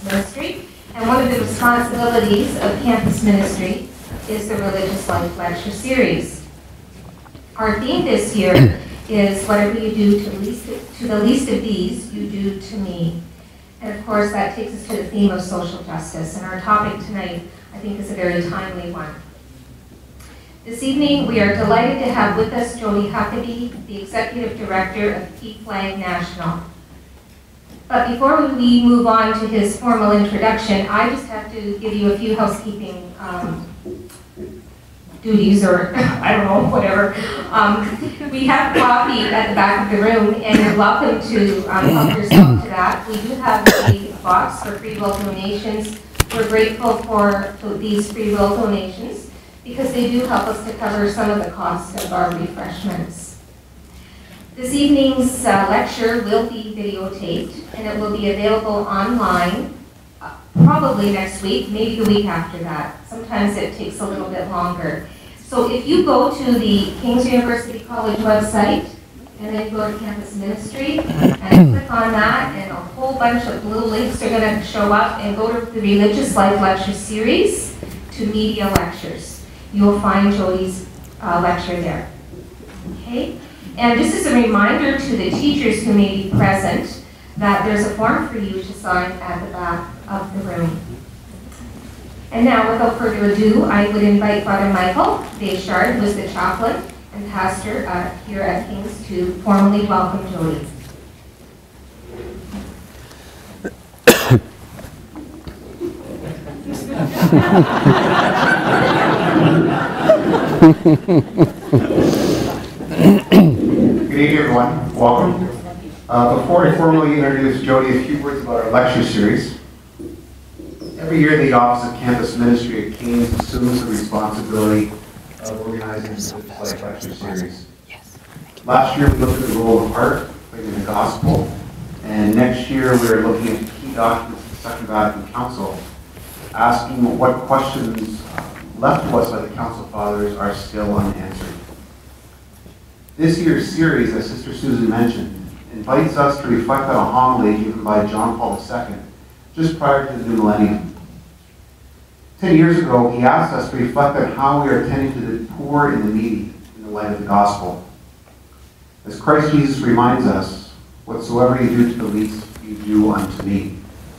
ministry. And one of the responsibilities of campus ministry is the Religious Life Lecture Series. Our theme this year is whatever you do to the least of these, you do to me. And of course, that takes us to the theme of social justice. And our topic tonight, I think, is a very timely one. This evening, we are delighted to have with us Jody Huckaby, the Executive Director of PFLAG National. But before we move on to his formal introduction, I just have to give you a few housekeeping duties, or I don't know, whatever. We have coffee at the back of the room, and you're welcome to help yourself to that. We do have a box for free will donations. We're grateful for these free will donations because they do help us to cover some of the costs of our refreshments. This evening's lecture will be videotaped, and it will be available online probably next week, maybe the week after that. Sometimes it takes a little bit longer. So if you go to the King's University College website, and then go to campus ministry, and click on that, and a whole bunch of little links are going to show up, and go to the Religious Life Lecture Series to Media Lectures. You'll find Jody's lecture there. Okay? And just as a reminder to the teachers who may be present, that there's a form for you to sign at the back of the room. And now, without further ado, I would invite Father Michael Deschard, who is the chaplain and pastor here at King's, to formally welcome Jody. Good evening, everyone. Welcome. Before I formally introduce Jody, a few words about our lecture series. Every year, the Office of Campus Ministry at King's assumes the responsibility of organizing this lecture series. Last year, we looked at the role of art in the gospel, and next year, we're looking at key documents of the Second Vatican Council, asking what questions left to us by the Council Fathers are still unanswered. This year's series, as Sister Susan mentioned, invites us to reflect on a homily given by John Paul II just prior to the new millennium. 10 years ago, he asked us to reflect on how we are tending to the poor and the needy in the light of the gospel. As Christ Jesus reminds us, whatsoever you do to the least, you do unto me.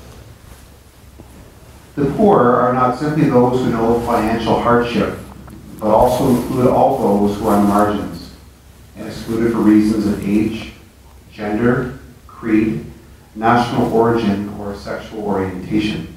The poor are not simply those who know financial hardship, but also include all those who are on the margins and excluded for reasons of age, gender, creed, national origin, or sexual orientation.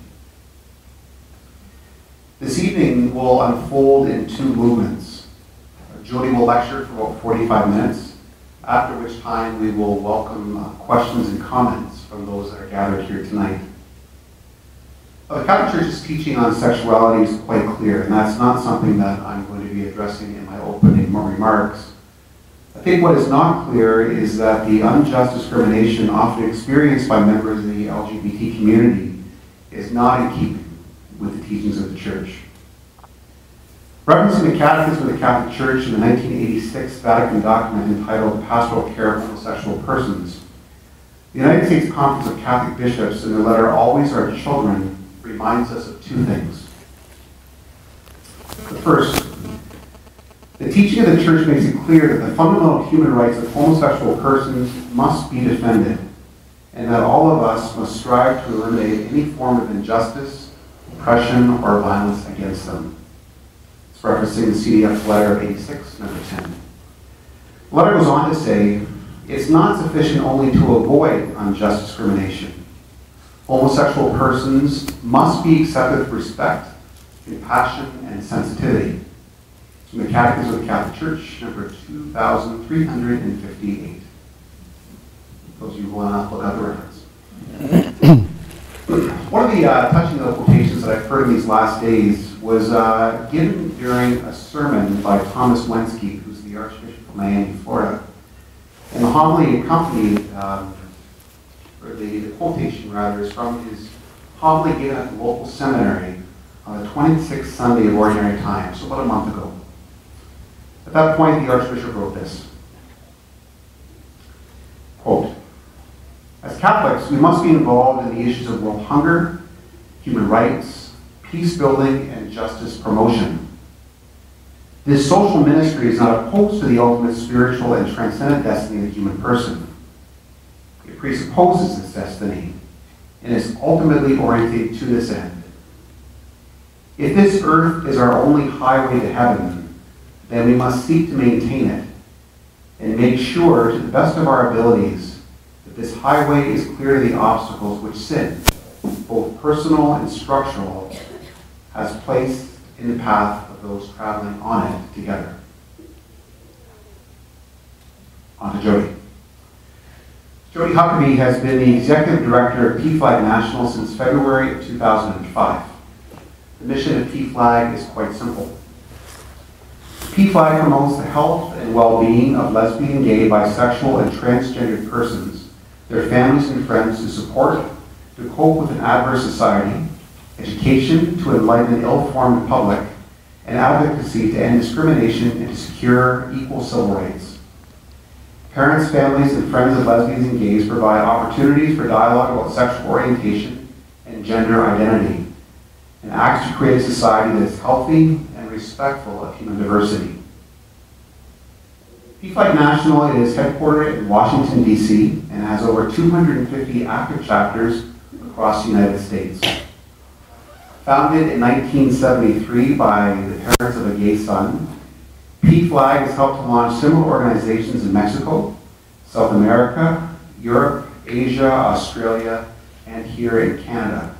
This evening will unfold in two movements. Jody will lecture for about 45 minutes, after which time we will welcome questions and comments from those that are gathered here tonight. The Catholic Church's teaching on sexuality is quite clear, and that's not something that I'm going to be addressing in my opening remarks. I think what is not clear is that the unjust discrimination often experienced by members of the LGBT community is not in keeping with the teachings of the Church. Referencing the Catechism of the Catholic Church in the 1986 Vatican document entitled Pastoral Care of Homosexual Persons, the United States Conference of Catholic Bishops, in their letter Always Our Children, reminds us of two things. The first, the teaching of the Church makes it clear that the fundamental human rights of homosexual persons must be defended, and that all of us must strive to eliminate any form of injustice, oppression, or violence against them. It's referencing the CDF letter of 86, number 10. The letter goes on to say, it's not sufficient only to avoid unjust discrimination. Homosexual persons must be accepted with respect, compassion, and sensitivity. From the Catechism of the Catholic Church, number 2358. Those of you who want to look at the reference. One of the touching little quotations that I've heard in these last days was given during a sermon by Thomas Wensky, who's the Archbishop of Miami, Florida. And the homily accompanied, or the quotation rather, is from his homily given at the local seminary on the 26th Sunday of Ordinary Time, so about a month ago. At that point, the Archbishop wrote this, quote, as Catholics, we must be involved in the issues of world hunger, human rights, peace building, and justice promotion. This social ministry is not opposed to the ultimate spiritual and transcendent destiny of the human person. It presupposes this destiny and is ultimately oriented to this end. If this earth is our only highway to heaven, then we must seek to maintain it and make sure, to the best of our abilities, that this highway is clear of the obstacles which sin, both personal and structural, has placed in the path of those traveling on it together. On to Jody. Jody Huckaby has been the Executive Director of PFLAG National since February of 2005. The mission of PFLAG is quite simple. PFLAG promotes the health and well-being of lesbian, gay, bisexual, and transgendered persons, their families and friends to support, to cope with an adverse society, education to enlighten an ill-formed public, and advocacy to end discrimination and to secure equal civil rights. Parents, families, and friends of lesbians and gays provide opportunities for dialogue about sexual orientation and gender identity, and acts to create a society that is healthy and respectful of human diversity. PFLAG National is headquartered in Washington, D.C., and has over 250 active chapters across the United States. Founded in 1973 by the parents of a gay son, PFLAG has helped to launch similar organizations in Mexico, South America, Europe, Asia, Australia, and here in Canada.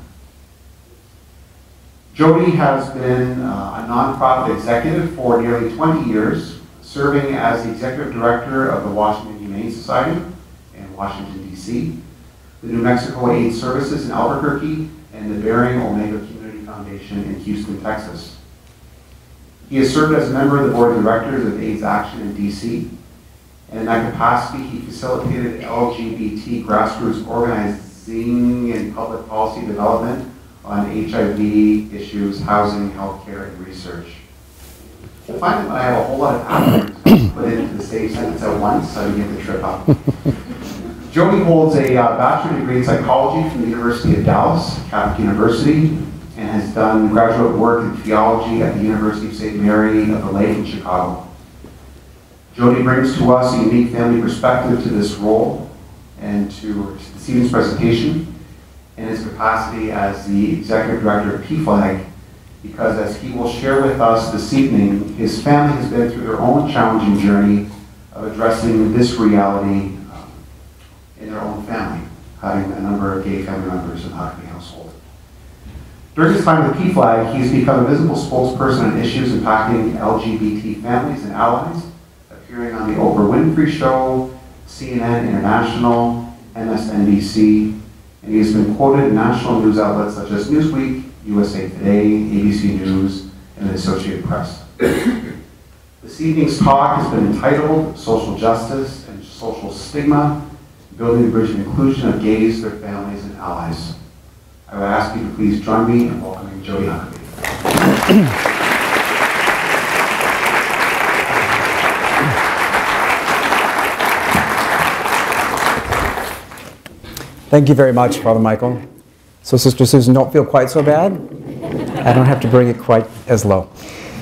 Jody has been a nonprofit executive for nearly 20 years, serving as the Executive Director of the Washington Humane Society in Washington, D.C., the New Mexico AIDS Services in Albuquerque, and the Bering Omega Community Foundation in Houston, Texas. He has served as a member of the Board of Directors of AIDS Action in D.C., and in that capacity, he facilitated LGBT grassroots organizing and public policy development on HIV issues, housing, healthcare, and research. I find that I have a whole lot of acronyms to put into the same sentence at once, so I get the trip up. Jody holds a bachelor's degree in psychology from the University of Dallas, Catholic University, and has done graduate work in theology at the University of St. Mary of the Lake in Chicago. Jody brings to us a unique family perspective to this role and to this evening's presentation in his capacity as the Executive Director of PFLAG, because as he will share with us this evening, his family has been through their own challenging journey of addressing this reality in their own family, having a number of gay family members in the Huckaby household. During his time with PFLAG, he's become a visible spokesperson on issues impacting LGBT families and allies, appearing on the Oprah Winfrey Show, CNN International, MSNBC, and he has been quoted in national news outlets such as Newsweek, USA Today, ABC News, and the Associated Press. This evening's talk has been entitled Social Justice and Social Stigma, Building the Bridge of Inclusion of Gays, Their Families, and Allies. I would ask you to please join me in welcoming Jody Huckaby. Thank you very much, Father Michael. So, Sister Susan, don't feel quite so bad. I don't have to bring it quite as low.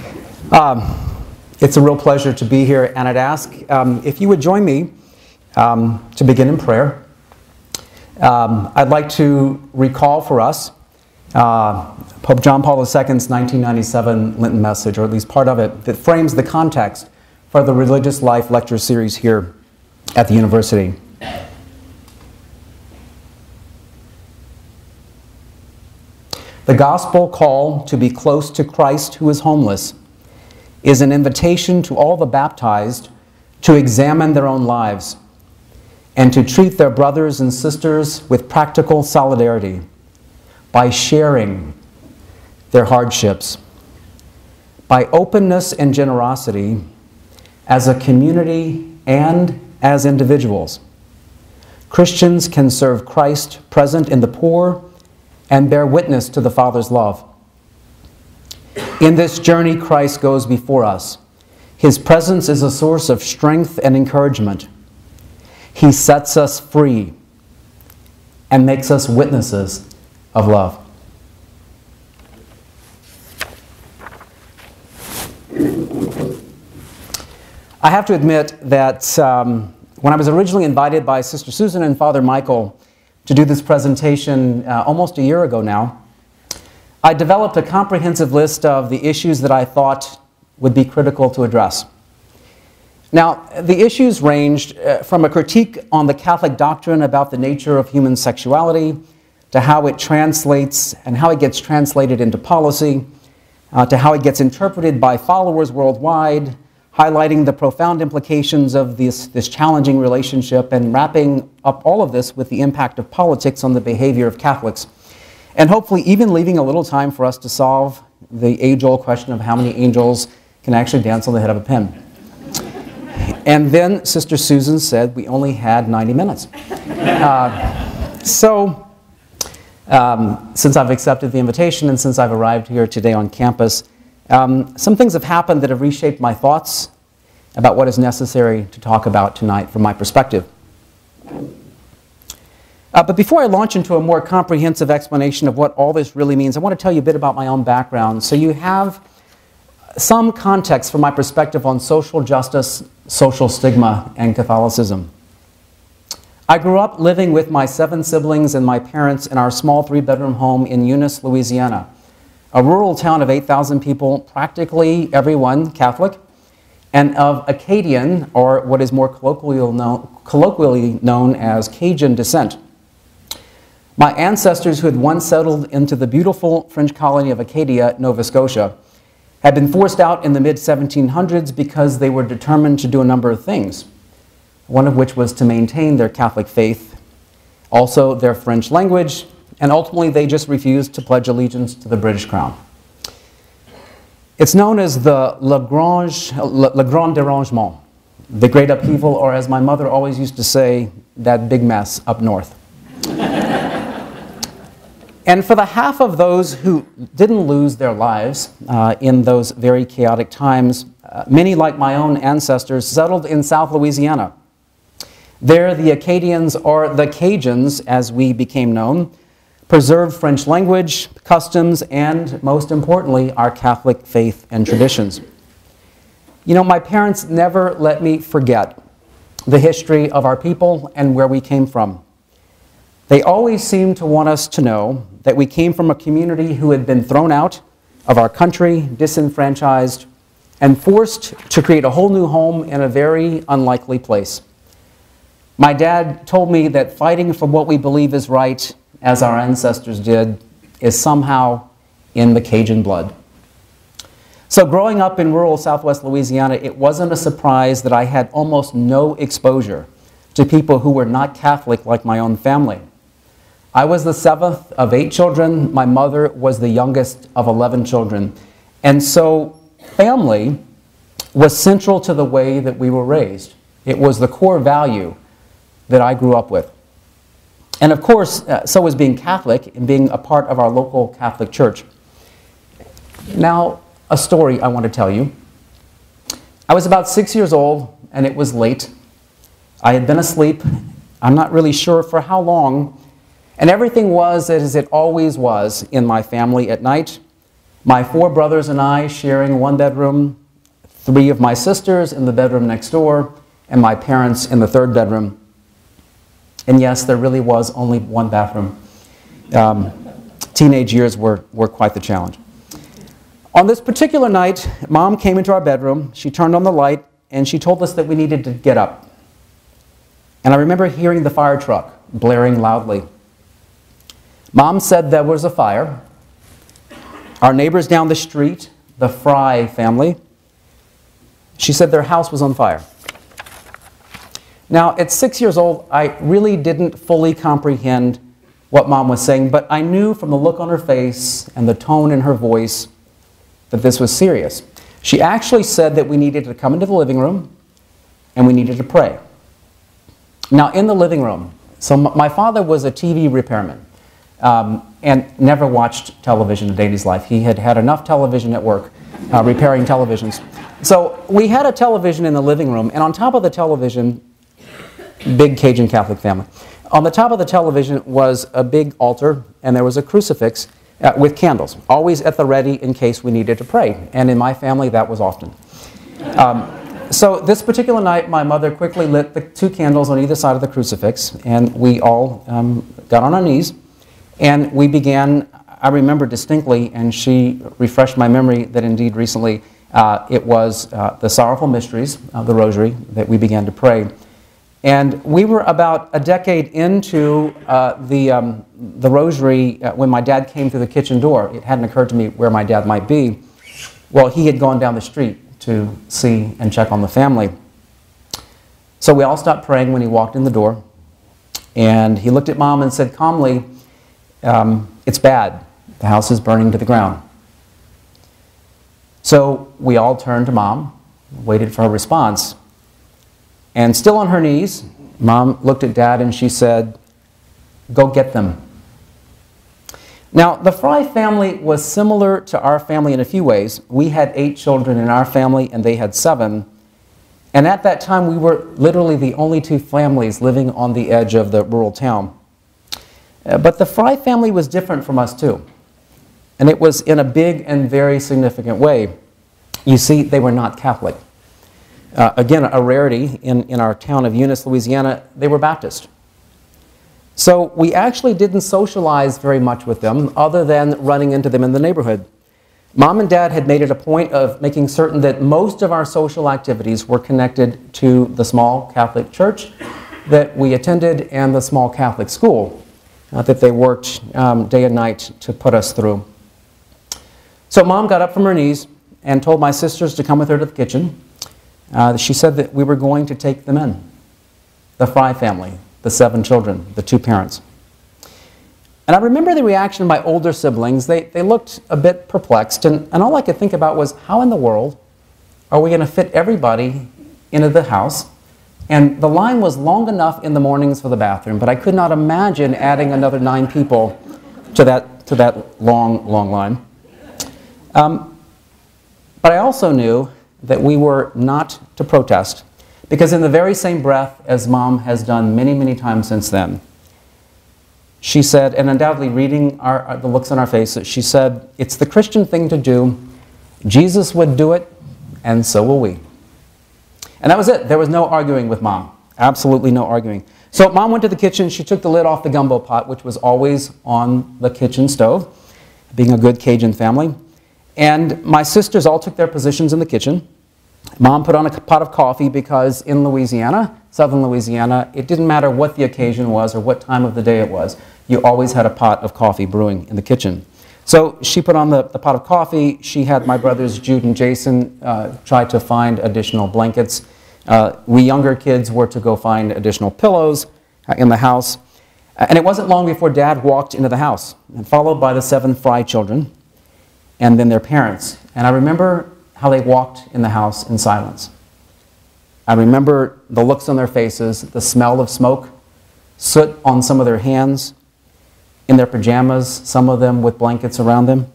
It's a real pleasure to be here, and I'd ask if you would join me to begin in prayer. I'd like to recall for us Pope John Paul II's 1997 Lenten message, or at least part of it, that frames the context for the Religious Life lecture series here at the university. The gospel call to be close to Christ who is homeless is an invitation to all the baptized to examine their own lives and to treat their brothers and sisters with practical solidarity by sharing their hardships, by openness and generosity as a community and as individuals. Christians can serve Christ present in the poor and bear witness to the Father's love. In this journey, Christ goes before us. His presence is a source of strength and encouragement. He sets us free and makes us witnesses of love. I have to admit that when I was originally invited by Sister Susan and Father Michael to do this presentation almost a year ago now, I developed a comprehensive list of the issues that I thought would be critical to address. Now, the issues ranged from a critique on the Catholic doctrine about the nature of human sexuality, to how it translates and how it gets translated into policy, to how it gets interpreted by followers worldwide, highlighting the profound implications of this challenging relationship, and wrapping up all of this with the impact of politics on the behavior of Catholics. And hopefully even leaving a little time for us to solve the age-old question of how many angels can actually dance on the head of a pin. And then Sister Susan said we only had 90 minutes. Since I've accepted the invitation and since I've arrived here today on campus, some things have happened that have reshaped my thoughts about what is necessary to talk about tonight from my perspective. But before I launch into a more comprehensive explanation of what all this really means, I want to tell you a bit about my own background so you have some context from my perspective on social justice, social stigma, and Catholicism. I grew up living with my 7 siblings and my parents in our small 3-bedroom home in Eunice, Louisiana, a rural town of 8,000 people, practically everyone Catholic, and of Acadian, or what is more colloquially known as Cajun descent. My ancestors, who had once settled into the beautiful French colony of Acadia, Nova Scotia, had been forced out in the mid-1700s because they were determined to do a number of things, one of which was to maintain their Catholic faith, also their French language, and ultimately they just refused to pledge allegiance to the British Crown. It's known as the Le Grand Dérangement, the Great Upheaval, or as my mother always used to say, that big mess up north. And for the half of those who didn't lose their lives in those very chaotic times, many, like my own ancestors, settled in South Louisiana. There, the Acadians, or the Cajuns, as we became known, preserved French language, customs, and, most importantly, our Catholic faith and traditions. You know, my parents never let me forget the history of our people and where we came from. They always seemed to want us to know that we came from a community who had been thrown out of our country, disenfranchised, and forced to create a whole new home in a very unlikely place. My dad told me that fighting for what we believe is right, as our ancestors did, is somehow in the Cajun blood. So growing up in rural Southwest Louisiana, it wasn't a surprise that I had almost no exposure to people who were not Catholic like my own family. I was the 7th of 8 children. My mother was the youngest of 11 children. And so family was central to the way that we were raised. It was the core value that I grew up with. And of course, so was being Catholic and being a part of our local Catholic church. Now, a story I want to tell you. I was about 6 years old, and it was late. I had been asleep. I'm not really sure for how long. And everything was as it always was in my family at night. My 4 brothers and I sharing one bedroom, 3 of my sisters in the bedroom next door, and my parents in the 3rd bedroom. And yes, there really was only one bathroom. Teenage years were quite the challenge. On this particular night, Mom came into our bedroom, she turned on the light, and she told us that we needed to get up. And I remember hearing the fire truck blaring loudly. Mom said there was a fire. Our neighbors down the street, the Fry family, she said their house was on fire. Now, at 6 years old, I really didn't fully comprehend what Mom was saying, but I knew from the look on her face and the tone in her voice that this was serious. She actually said that we needed to come into the living room and we needed to pray. Now, in the living room, so my father was a TV repairman and never watched television a day in his life. He had had enough television at work, repairing televisions. So we had a television in the living room, and on top of the television, big Cajun Catholic family, on the top of the television was a big altar, and there was a crucifix with candles, always at the ready in case we needed to pray. And in my family, that was often. So this particular night, my mother quickly lit the 2 candles on either side of the crucifix, and we all got on our knees, and we began, I remember distinctly, and she refreshed my memory that indeed recently it was the sorrowful mysteries of the Rosary that we began to pray. And we were about a decade into the Rosary when my dad came through the kitchen door. It hadn't occurred to me where my dad might be. Well, he had gone down the street to see and check on the family. So we all stopped praying when he walked in the door. And he looked at Mom and said calmly, "It's bad. The house is burning to the ground." So we all turned to Mom, waited for her response. And still on her knees, Mom looked at Dad and she said, "Go get them." Now, the Fry family was similar to our family in a few ways. We had 8 children in our family and they had 7. And at that time, we were literally the only 2 families living on the edge of the rural town. But the Fry family was different from us too. And it was in a big and very significant way. You see, they were not Catholic. Again, a rarity in our town of Eunice, Louisiana, they were Baptist. So we actually didn't socialize very much with them other than running into them in the neighborhood. Mom and Dad had made it a point of making certain that most of our social activities were connected to the small Catholic church that we attended and the small Catholic school that they worked day and night to put us through. So Mom got up from her knees and told my sisters to come with her to the kitchen. She said that we were going to take them in, the Fry family, the 7 children, the 2 parents. And I remember the reaction of my older siblings. They looked a bit perplexed, and all I could think about was, how in the world are we going to fit everybody into the house? And the line was long enough in the mornings for the bathroom, but I could not imagine adding another 9 people to that long, long line. But I also knew that we were not to protest, because in the very same breath as Mom has done many, many times since then, she said, and undoubtedly reading the looks on our faces, she said, "It's the Christian thing to do. Jesus would do it, and so will we." And that was it. There was no arguing with Mom. Absolutely no arguing. So Mom went to the kitchen. She took the lid off the gumbo pot, which was always on the kitchen stove, being a good Cajun family. And my sisters all took their positions in the kitchen. Mom put on a pot of coffee because in Louisiana, southern Louisiana, it didn't matter what the occasion was or what time of the day it was. You always had a pot of coffee brewing in the kitchen. So she put on the pot of coffee. She had my brothers Jude and Jason try to find additional blankets. We younger kids were to go find additional pillows in the house. And it wasn't long before Dad walked into the house, and followed by the 7 Fry children and then their parents. And I remember how they walked in the house in silence. I remember the looks on their faces, the smell of smoke, soot on some of their hands, in their pajamas, some of them with blankets around them.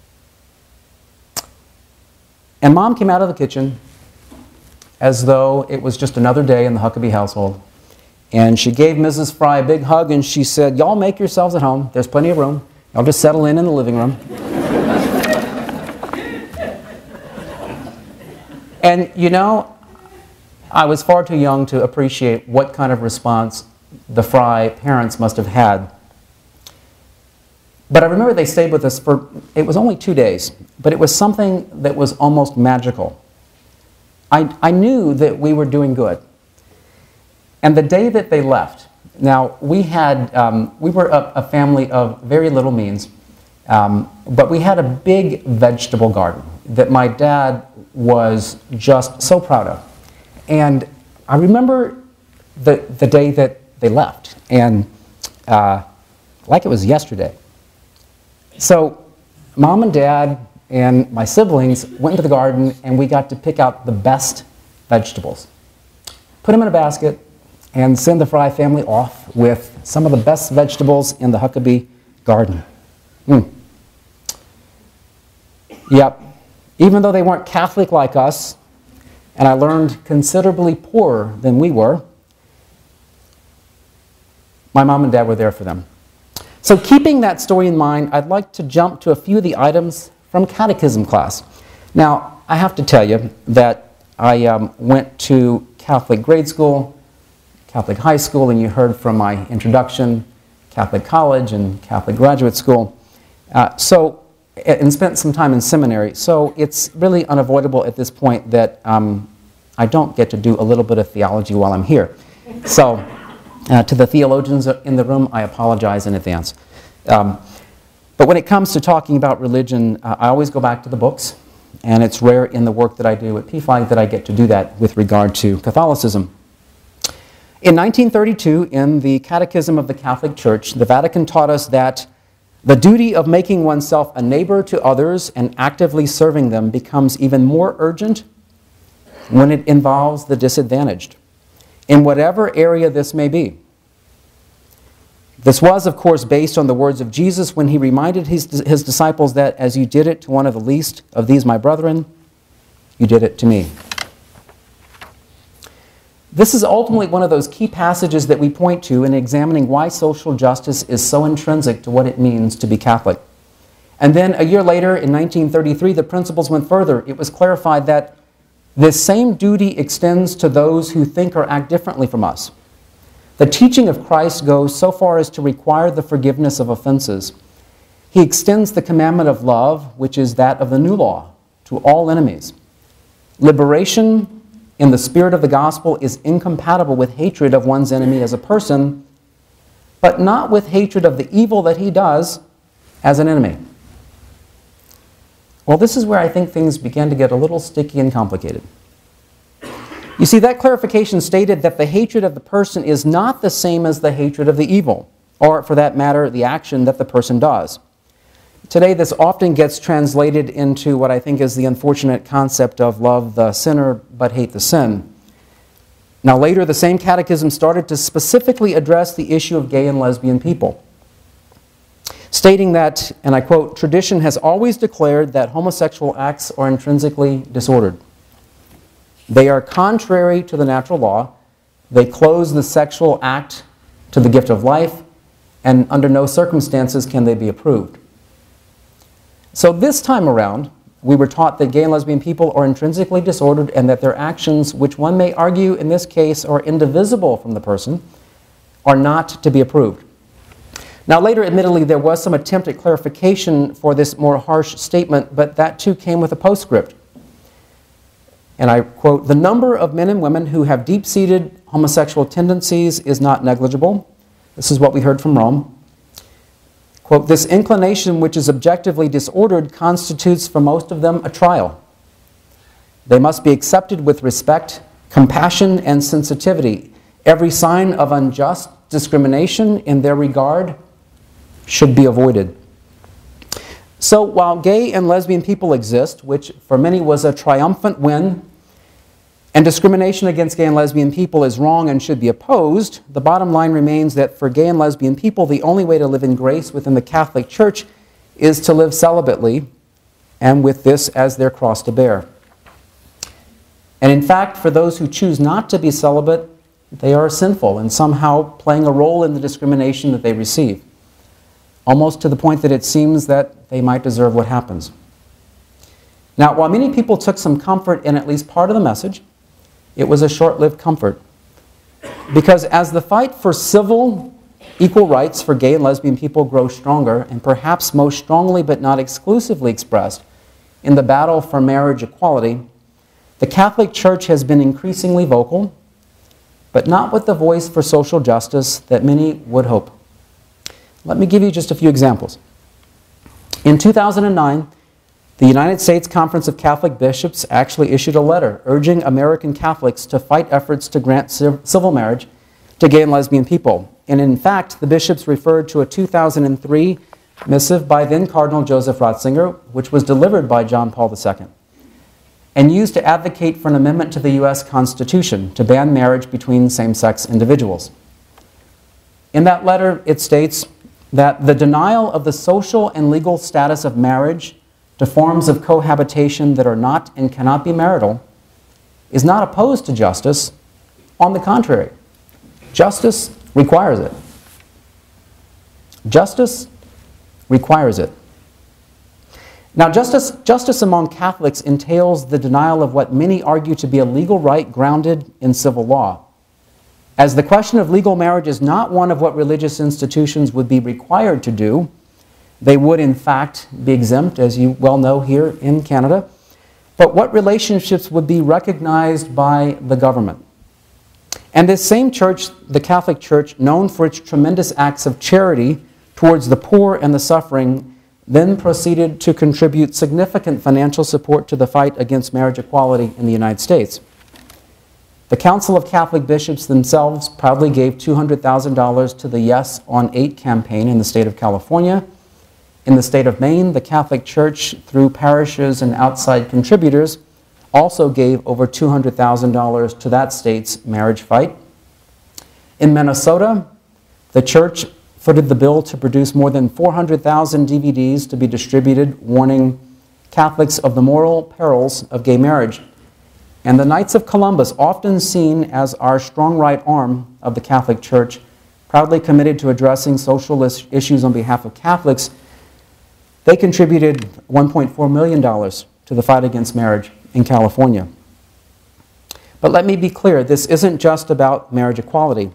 And Mom came out of the kitchen as though it was just another day in the Huckaby household. And she gave Mrs. Fry a big hug and she said, "Y'all make yourselves at home. There's plenty of room. Y'all just settle in the living room." And you know, I was far too young to appreciate what kind of response the Fry parents must have had. But I remember they stayed with us for, it was only 2 days, but it was something that was almost magical. I knew that we were doing good. And the day that they left, now we were a family of very little means, but we had a big vegetable garden that my dad was just so proud of. And I remember the day that they left, and like it was yesterday. So Mom and Dad and my siblings went into the garden and we got to pick out the best vegetables, put them in a basket, and send the Fry family off with some of the best vegetables in the Huckaby garden. Yep, even though they weren't Catholic like us, and I learned considerably poorer than we were, my mom and dad were there for them. So keeping that story in mind, I'd like to jump to a few of the items from catechism class. Now, I have to tell you that I went to Catholic grade school, Catholic high school, and you heard from my introduction, Catholic college and Catholic graduate school. And spent some time in seminary. So it's really unavoidable at this point that I don't get to do a little bit of theology while I'm here. So to the theologians in the room, I apologize in advance. But when it comes to talking about religion, I always go back to the books, and it's rare in the work that I do at PFI that I get to do that with regard to Catholicism. In 1932, in the Catechism of the Catholic Church, the Vatican taught us that the duty of making oneself a neighbor to others and actively serving them becomes even more urgent when it involves the disadvantaged, in whatever area this may be. This was, of course, based on the words of Jesus when he reminded his disciples that, as you did it to one of the least of these my brethren, you did it to me. This is ultimately one of those key passages that we point to in examining why social justice is so intrinsic to what it means to be Catholic. And then a year later, in 1933, the principles went further. It was clarified that this same duty extends to those who think or act differently from us. The teaching of Christ goes so far as to require the forgiveness of offenses. He extends the commandment of love, which is that of the new law, to all enemies. Liberation in the spirit of the gospel is incompatible with hatred of one's enemy as a person, but not with hatred of the evil that he does as an enemy. Well, this is where I think things began to get a little sticky and complicated. You see, that clarification stated that the hatred of the person is not the same as the hatred of the evil, or for that matter, the action that the person does. Today, this often gets translated into what I think is the unfortunate concept of love the sinner but hate the sin. Now later, the same catechism started to specifically address the issue of gay and lesbian people, stating that, and I quote, "Tradition has always declared that homosexual acts are intrinsically disordered. They are contrary to the natural law. They close the sexual act to the gift of life, and under no circumstances can they be approved." So this time around, we were taught that gay and lesbian people are intrinsically disordered and that their actions, which one may argue in this case are indivisible from the person, are not to be approved. Now later, admittedly, there was some attempt at clarification for this more harsh statement, but that too came with a postscript. And I quote, "The number of men and women who have deep-seated homosexual tendencies is not negligible." This is what we heard from Rome. Quote, "This inclination, which is objectively disordered, constitutes for most of them a trial. They must be accepted with respect, compassion, and sensitivity. Every sign of unjust discrimination in their regard should be avoided." So while gay and lesbian people exist, which for many was a triumphant win, and discrimination against gay and lesbian people is wrong and should be opposed, the bottom line remains that for gay and lesbian people, the only way to live in grace within the Catholic Church is to live celibately, and with this as their cross to bear. And in fact, for those who choose not to be celibate, they are sinful and somehow playing a role in the discrimination that they receive, almost to the point that it seems that they might deserve what happens. Now, while many people took some comfort in at least part of the message, it was a short-lived comfort. Because as the fight for civil equal rights for gay and lesbian people grows stronger, and perhaps most strongly but not exclusively expressed in the battle for marriage equality, the Catholic Church has been increasingly vocal, but not with the voice for social justice that many would hope. Let me give you just a few examples. In 2009, the United States Conference of Catholic Bishops actually issued a letter urging American Catholics to fight efforts to grant civil marriage to gay and lesbian people. And in fact, the bishops referred to a 2003 missive by then Cardinal Joseph Ratzinger, which was delivered by John Paul II, and used to advocate for an amendment to the U.S. Constitution to ban marriage between same-sex individuals. In that letter, it states that the denial of the social and legal status of marriage to forms of cohabitation that are not and cannot be marital is not opposed to justice. On the contrary, justice requires it. Justice requires it. Now, justice among Catholics entails the denial of what many argue to be a legal right grounded in civil law. As the question of legal marriage is not one of what religious institutions would be required to do, they would in fact be exempt, as you well know here in Canada, but what relationships would be recognized by the government. And this same church, the Catholic Church, known for its tremendous acts of charity towards the poor and the suffering, then proceeded to contribute significant financial support to the fight against marriage equality in the United States. The Council of Catholic Bishops themselves proudly gave $200,000 to the Yes on 8 campaign in the state of California. In the state of Maine, the Catholic Church, through parishes and outside contributors, also gave over $200,000 to that state's marriage fight. In Minnesota, the church footed the bill to produce more than 400,000 DVDs to be distributed warning Catholics of the moral perils of gay marriage. And the Knights of Columbus, often seen as our strong right arm of the Catholic Church, proudly committed to addressing social issues on behalf of Catholics, they contributed $1.4 million to the fight against marriage in California. But let me be clear, this isn't just about marriage equality.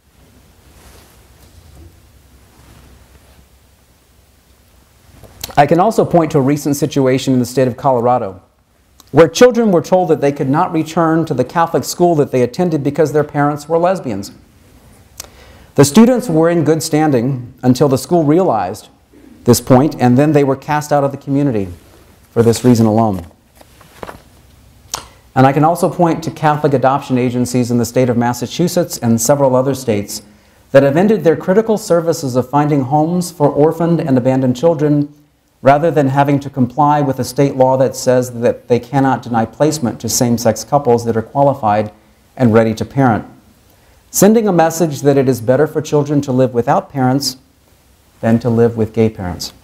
I can also point to a recent situation in the state of Colorado, where children were told that they could not return to the Catholic school that they attended because their parents were lesbians. The students were in good standing until the school realized this point, and then they were cast out of the community for this reason alone. And I can also point to Catholic adoption agencies in the state of Massachusetts and several other states that have ended their critical services of finding homes for orphaned and abandoned children rather than having to comply with a state law that says that they cannot deny placement to same-sex couples that are qualified and ready to parent, sending a message that it is better for children to live without parents than to live with gay parents.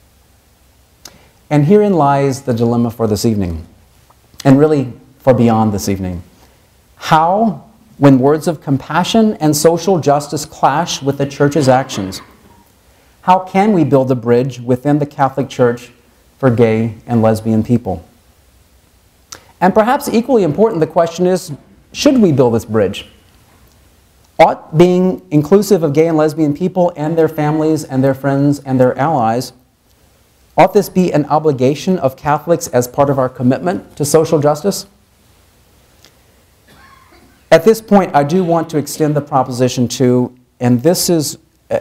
And herein lies the dilemma for this evening, and really for beyond this evening. How, when words of compassion and social justice clash with the Church's actions, how can we build a bridge within the Catholic Church for gay and lesbian people? And perhaps equally important, the question is, should we build this bridge? Ought being inclusive of gay and lesbian people and their families and their friends and their allies, ought this be an obligation of Catholics as part of our commitment to social justice? At this point, I do want to extend the proposition to, and this is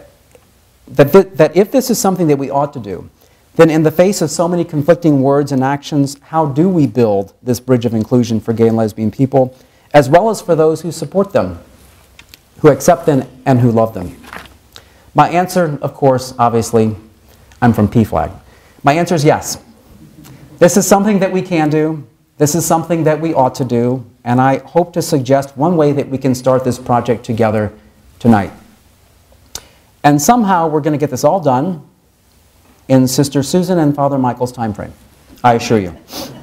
that if this is something that we ought to do, then in the face of so many conflicting words and actions, how do we build this bridge of inclusion for gay and lesbian people, as well as for those who support them, who accept them, and who love them? My answer, of course, obviously, I'm from PFLAG. My answer is yes. This is something that we can do. This is something that we ought to do. And I hope to suggest one way that we can start this project together tonight. And somehow we're going to get this all done in Sister Susan and Father Michael's time frame, I assure you.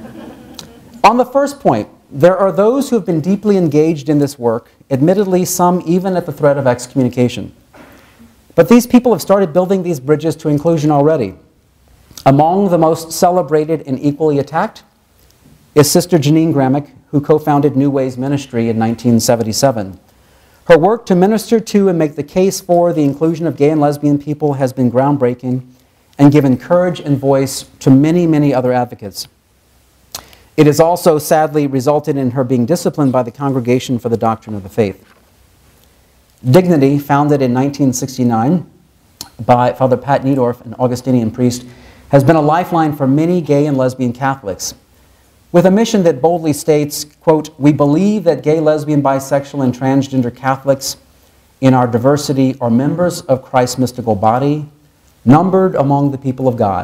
On the first point, there are those who have been deeply engaged in this work, admittedly some even at the threat of excommunication. But these people have started building these bridges to inclusion already. Among the most celebrated and equally attacked is Sister Janine Gramick, who co-founded New Ways Ministry in 1977. Her work to minister to and make the case for the inclusion of gay and lesbian people has been groundbreaking and given courage and voice to many, many other advocates. It has also sadly resulted in her being disciplined by the Congregation for the Doctrine of the Faith. Dignity, founded in 1969 by Father Pat Niedorf, an Augustinian priest, has been a lifeline for many gay and lesbian Catholics, with a mission that boldly states, quote, "We believe that gay, lesbian, bisexual, and transgender Catholics in our diversity are members of Christ's mystical body, numbered among the people of God."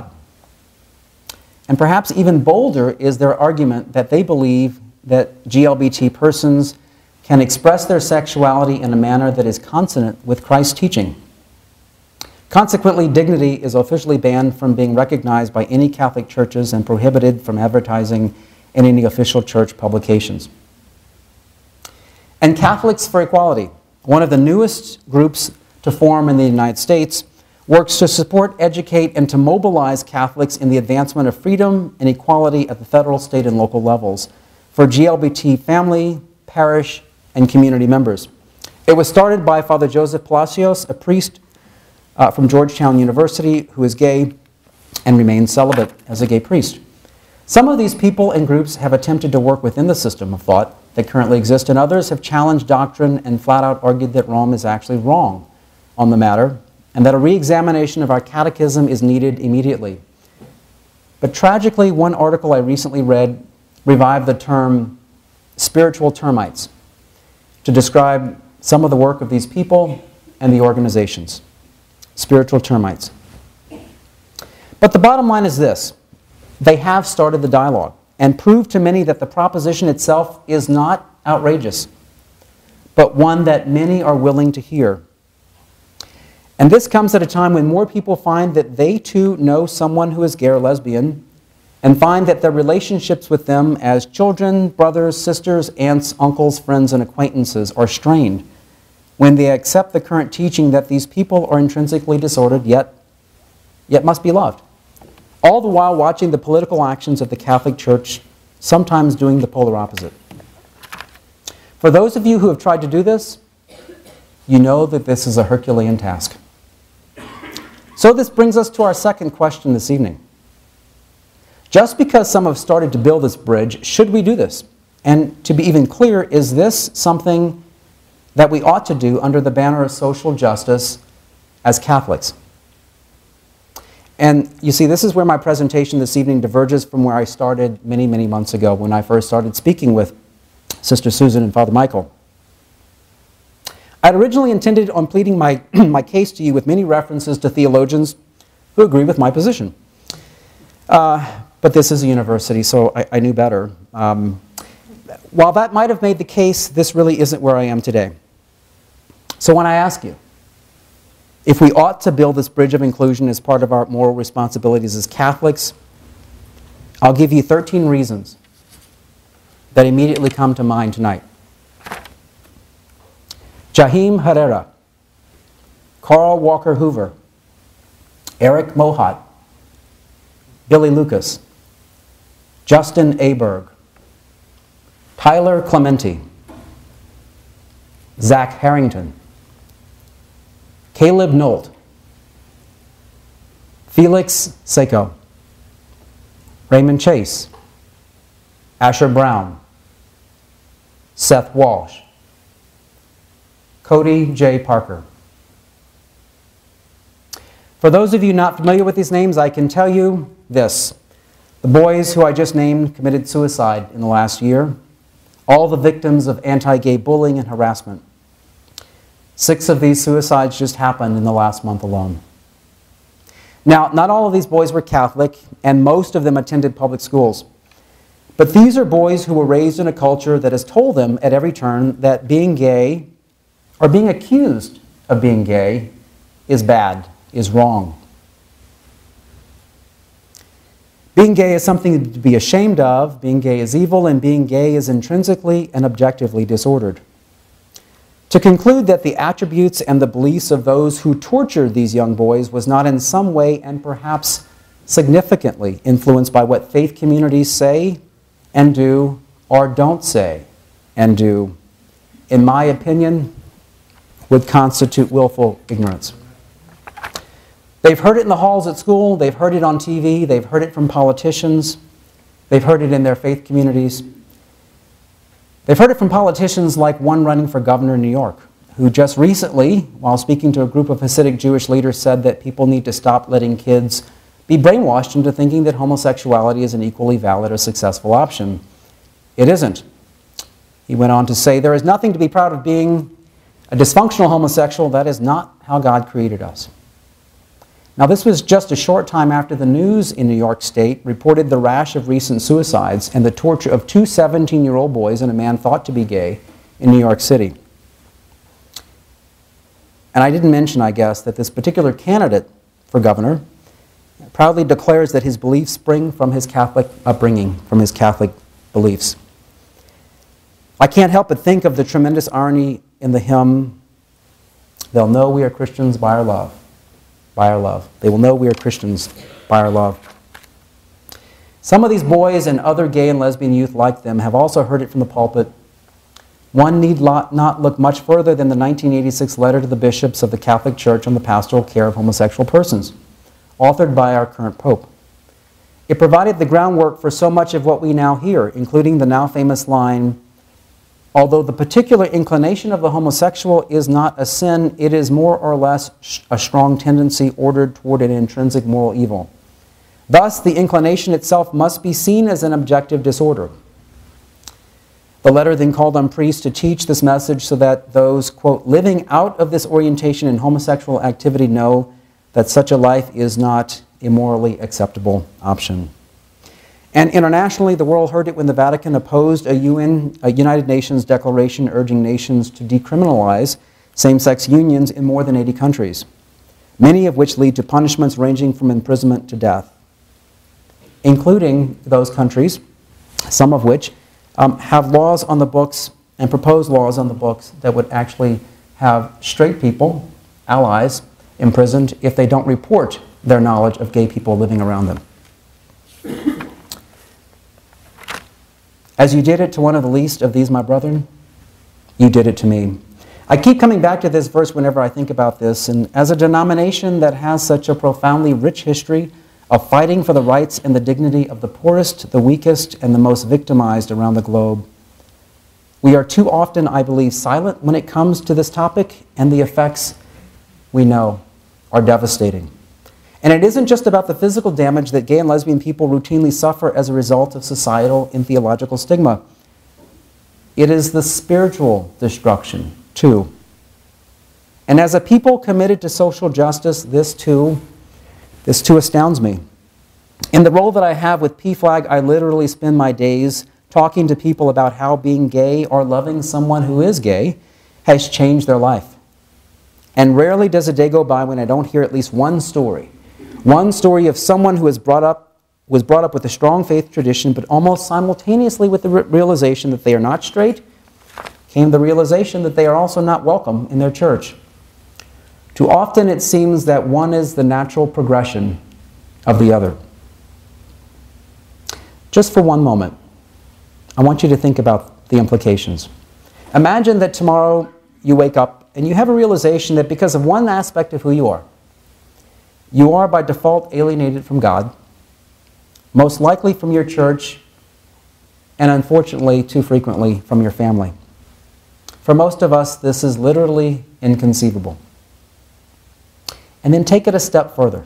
And perhaps even bolder is their argument that they believe that GLBT persons can express their sexuality in a manner that is consonant with Christ's teaching. Consequently, Dignity is officially banned from being recognized by any Catholic churches and prohibited from advertising in any official church publications. And Catholics for Equality, one of the newest groups to form in the United States, works to support, educate, and to mobilize Catholics in the advancement of freedom and equality at the federal, state, and local levels for GLBT family, parish, and community members. It was started by Father Joseph Palacios, a priest from Georgetown University who is gay and remains celibate as a gay priest. Some of these people and groups have attempted to work within the system of thought that currently exists, and others have challenged doctrine and flat out argued that Rome is actually wrong on the matter, and that a re-examination of our catechism is needed immediately. But tragically, one article I recently read revived the term spiritual termites to describe some of the work of these people and the organizations. Spiritual termites. But the bottom line is this: they have started the dialogue and proved to many that the proposition itself is not outrageous, but one that many are willing to hear. And this comes at a time when more people find that they too know someone who is gay or lesbian, and find that their relationships with them as children, brothers, sisters, aunts, uncles, friends, and acquaintances are strained when they accept the current teaching that these people are intrinsically disordered, yet must be loved. All the while watching the political actions of the Catholic Church, sometimes doing the polar opposite. For those of you who have tried to do this, you know that this is a Herculean task. So this brings us to our second question this evening. Just because some have started to build this bridge, should we do this? And to be even clear, is this something that we ought to do under the banner of social justice as Catholics? And you see, this is where my presentation this evening diverges from where I started many, many months ago when I first started speaking with Sister Susan and Father Michael. I had originally intended on pleading my, my case to you with many references to theologians who agree with my position. But this is a university, so I knew better. While that might have made the case, this really isn't where I am today. So when I ask you if we ought to build this bridge of inclusion as part of our moral responsibilities as Catholics, I'll give you 13 reasons that immediately come to mind tonight. Jaheim Herrera, Carl Walker Hoover, Eric Mohat, Billy Lucas, Justin Aberg, Tyler Clementi, Zach Harrington, Caleb Nolt, Felix Seiko, Raymond Chase, Asher Brown, Seth Walsh, Cody J. Parker. For those of you not familiar with these names, I can tell you this. The boys who I just named committed suicide in the last year, all the victims of anti-gay bullying and harassment. 6 of these suicides just happened in the last month alone. Now, not all of these boys were Catholic, and most of them attended public schools. But these are boys who were raised in a culture that has told them at every turn that being gay, or being accused of being gay, is bad, is wrong. Being gay is something to be ashamed of, being gay is evil, and being gay is intrinsically and objectively disordered. To conclude that the attributes and the beliefs of those who tortured these young boys was not in some way and perhaps significantly influenced by what faith communities say and do or don't say and do, in my opinion, would constitute willful ignorance. They've heard it in the halls at school, they've heard it on TV, they've heard it from politicians, they've heard it in their faith communities. They've heard it from politicians like one running for governor in New York, who just recently, while speaking to a group of Hasidic Jewish leaders, said that people need to stop letting kids be brainwashed into thinking that homosexuality is an equally valid or successful option. It isn't. He went on to say, there is nothing to be proud of being a dysfunctional homosexual. That is not how God created us. Now, this was just a short time after the news in New York State reported the rash of recent suicides and the torture of 2 17-year-old boys and a man thought to be gay in New York City. And I didn't mention, I guess, that this particular candidate for governor proudly declares that his beliefs spring from his Catholic upbringing, from his Catholic beliefs. I can't help but think of the tremendous irony in the hymn, "They'll know we are Christians by our love." by our love. They will know we are Christians by our love. Some of these boys and other gay and lesbian youth like them have also heard it from the pulpit. One need not look much further than the 1986 letter to the bishops of the Catholic Church on the pastoral care of homosexual persons, authored by our current Pope. It provided the groundwork for so much of what we now hear, including the now famous line, "Although the particular inclination of the homosexual is not a sin, it is more or less a strong tendency ordered toward an intrinsic moral evil. Thus, the inclination itself must be seen as an objective disorder." The letter then called on priests to teach this message so that those, quote, living out of this orientation in homosexual activity know that such a life is not a morally acceptable option. And internationally, the world heard it when the Vatican opposed a United Nations declaration urging nations to decriminalize same-sex unions in more than 80 countries, many of which lead to punishments ranging from imprisonment to death, including those countries, some of which have laws on the books and proposed laws on the books that would actually have straight people, allies, imprisoned if they don't report their knowledge of gay people living around them. As you did it to one of the least of these, my brethren, you did it to me. I keep coming back to this verse whenever I think about this, and as a denomination that has such a profoundly rich history of fighting for the rights and the dignity of the poorest, the weakest, and the most victimized around the globe, we are too often, I believe, silent when it comes to this topic, and the effects, we know, are devastating. And it isn't just about the physical damage that gay and lesbian people routinely suffer as a result of societal and theological stigma. It is the spiritual destruction, too. And as a people committed to social justice, this too astounds me. In the role that I have with PFLAG, I literally spend my days talking to people about how being gay or loving someone who is gay has changed their life. And rarely does a day go by when I don't hear at least one story of someone who was brought up with a strong faith tradition, but almost simultaneously with the realization that they are not straight, came the realization that they are also not welcome in their church. Too often it seems that one is the natural progression of the other. Just for one moment, I want you to think about the implications. Imagine that tomorrow you wake up and you have a realization that because of one aspect of who you are by default alienated from God, most likely from your church, and unfortunately, too frequently, from your family. For most of us, this is literally inconceivable. And then take it a step further.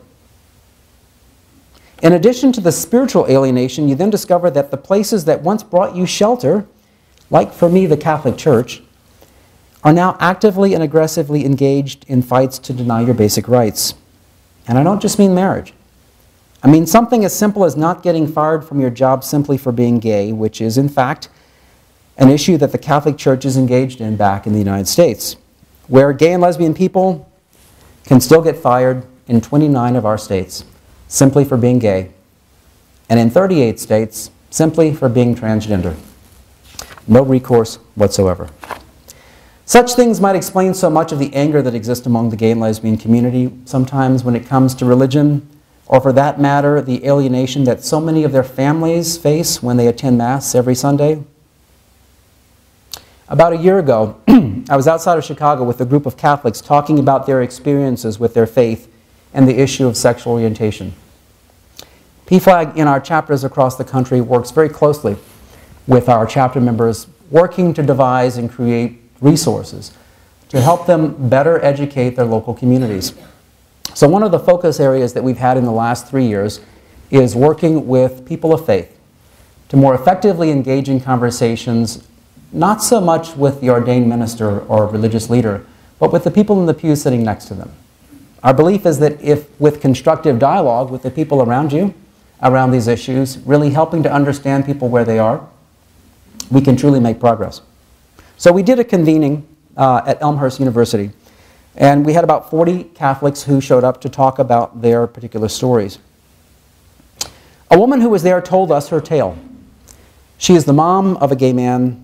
In addition to the spiritual alienation, you then discover that the places that once brought you shelter, like for me, the Catholic Church, are now actively and aggressively engaged in fights to deny your basic rights. And I don't just mean marriage. I mean something as simple as not getting fired from your job simply for being gay, which is, in fact, an issue that the Catholic Church is engaged in back in the United States, where gay and lesbian people can still get fired in 29 of our states simply for being gay, and in 38 states simply for being transgender. No recourse whatsoever. Such things might explain so much of the anger that exists among the gay and lesbian community sometimes when it comes to religion, or for that matter, the alienation that so many of their families face when they attend Mass every Sunday. About a year ago, I was outside of Chicago with a group of Catholics talking about their experiences with their faith and the issue of sexual orientation. PFLAG in our chapters across the country works very closely with our chapter members, working to devise and create resources to help them better educate their local communities. So one of the focus areas that we've had in the last 3 years is working with people of faith to more effectively engage in conversations, not so much with the ordained minister or religious leader, but with the people in the pew sitting next to them. Our belief is that if with constructive dialogue with the people around you, around these issues, really helping to understand people where they are, we can truly make progress. So we did a convening at Elmhurst University, and we had about 40 Catholics who showed up to talk about their particular stories. A woman who was there told us her tale. She is the mom of a gay man.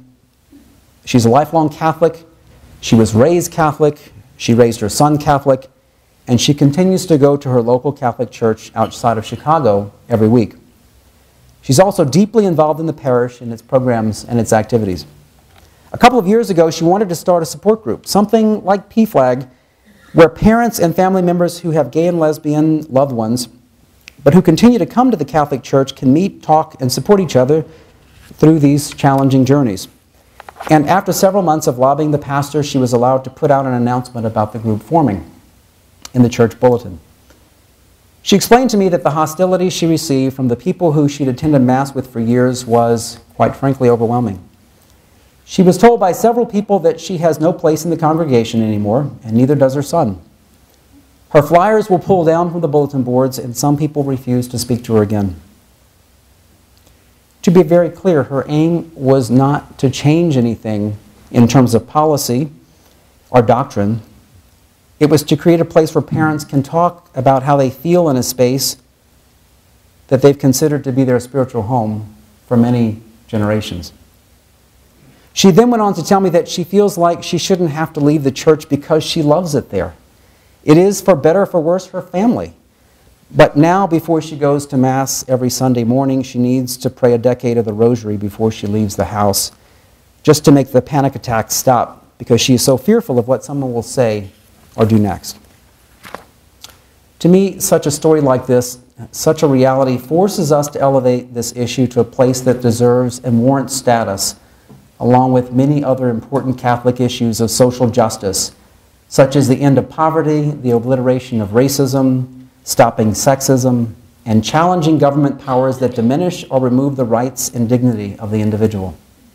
She's a lifelong Catholic. She was raised Catholic. She raised her son Catholic. and she continues to go to her local Catholic church outside of Chicago every week. She's also deeply involved in the parish and its programs and its activities. A couple of years ago, she wanted to start a support group, something like PFLAG, where parents and family members who have gay and lesbian loved ones, but who continue to come to the Catholic Church, can meet, talk, and support each other through these challenging journeys. And after several months of lobbying the pastor, she was allowed to put out an announcement about the group forming in the church bulletin. She explained to me that the hostility she received from the people who she'd attended Mass with for years was, quite frankly, overwhelming. She was told by several people that she has no place in the congregation anymore, and neither does her son. Her flyers were pulled down from the bulletin boards, and some people refused to speak to her again. To be very clear, her aim was not to change anything in terms of policy or doctrine. It was to create a place where parents can talk about how they feel in a space that they've considered to be their spiritual home for many generations. She then went on to tell me that she feels like she shouldn't have to leave the church because she loves it there. It is, for better or for worse, her family. But now, before she goes to Mass every Sunday morning, she needs to pray a decade of the Rosary before she leaves the house, just to make the panic attacks stop, because she is so fearful of what someone will say or do next. To me, such a story like this, such a reality, forces us to elevate this issue to a place that deserves and warrants status, along with many other important Catholic issues of social justice, such as the end of poverty, the obliteration of racism, stopping sexism, and challenging government powers that diminish or remove the rights and dignity of the individual.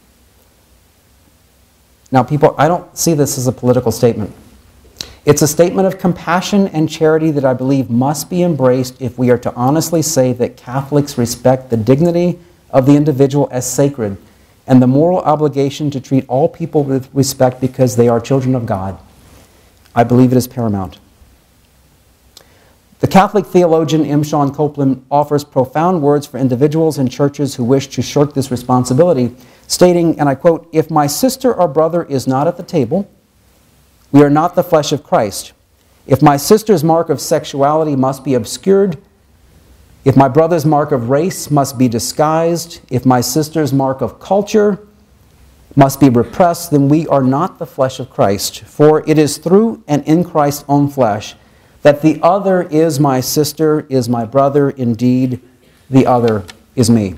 Now, people, I don't see this as a political statement. It's a statement of compassion and charity that I believe must be embraced if we are to honestly say that Catholics respect the dignity of the individual as sacred and the moral obligation to treat all people with respect because they are children of God. I believe it is paramount. The Catholic theologian M. Sean Copeland offers profound words for individuals and churches who wish to shirk this responsibility, stating, and I quote, "If my sister or brother is not at the table, we are not the flesh of Christ. If my sister's mark of sexuality must be obscured, if my brother's mark of race must be disguised, if my sister's mark of culture must be repressed, then we are not the flesh of Christ. For it is through and in Christ's own flesh that the other is my sister, is my brother, indeed, the other is me."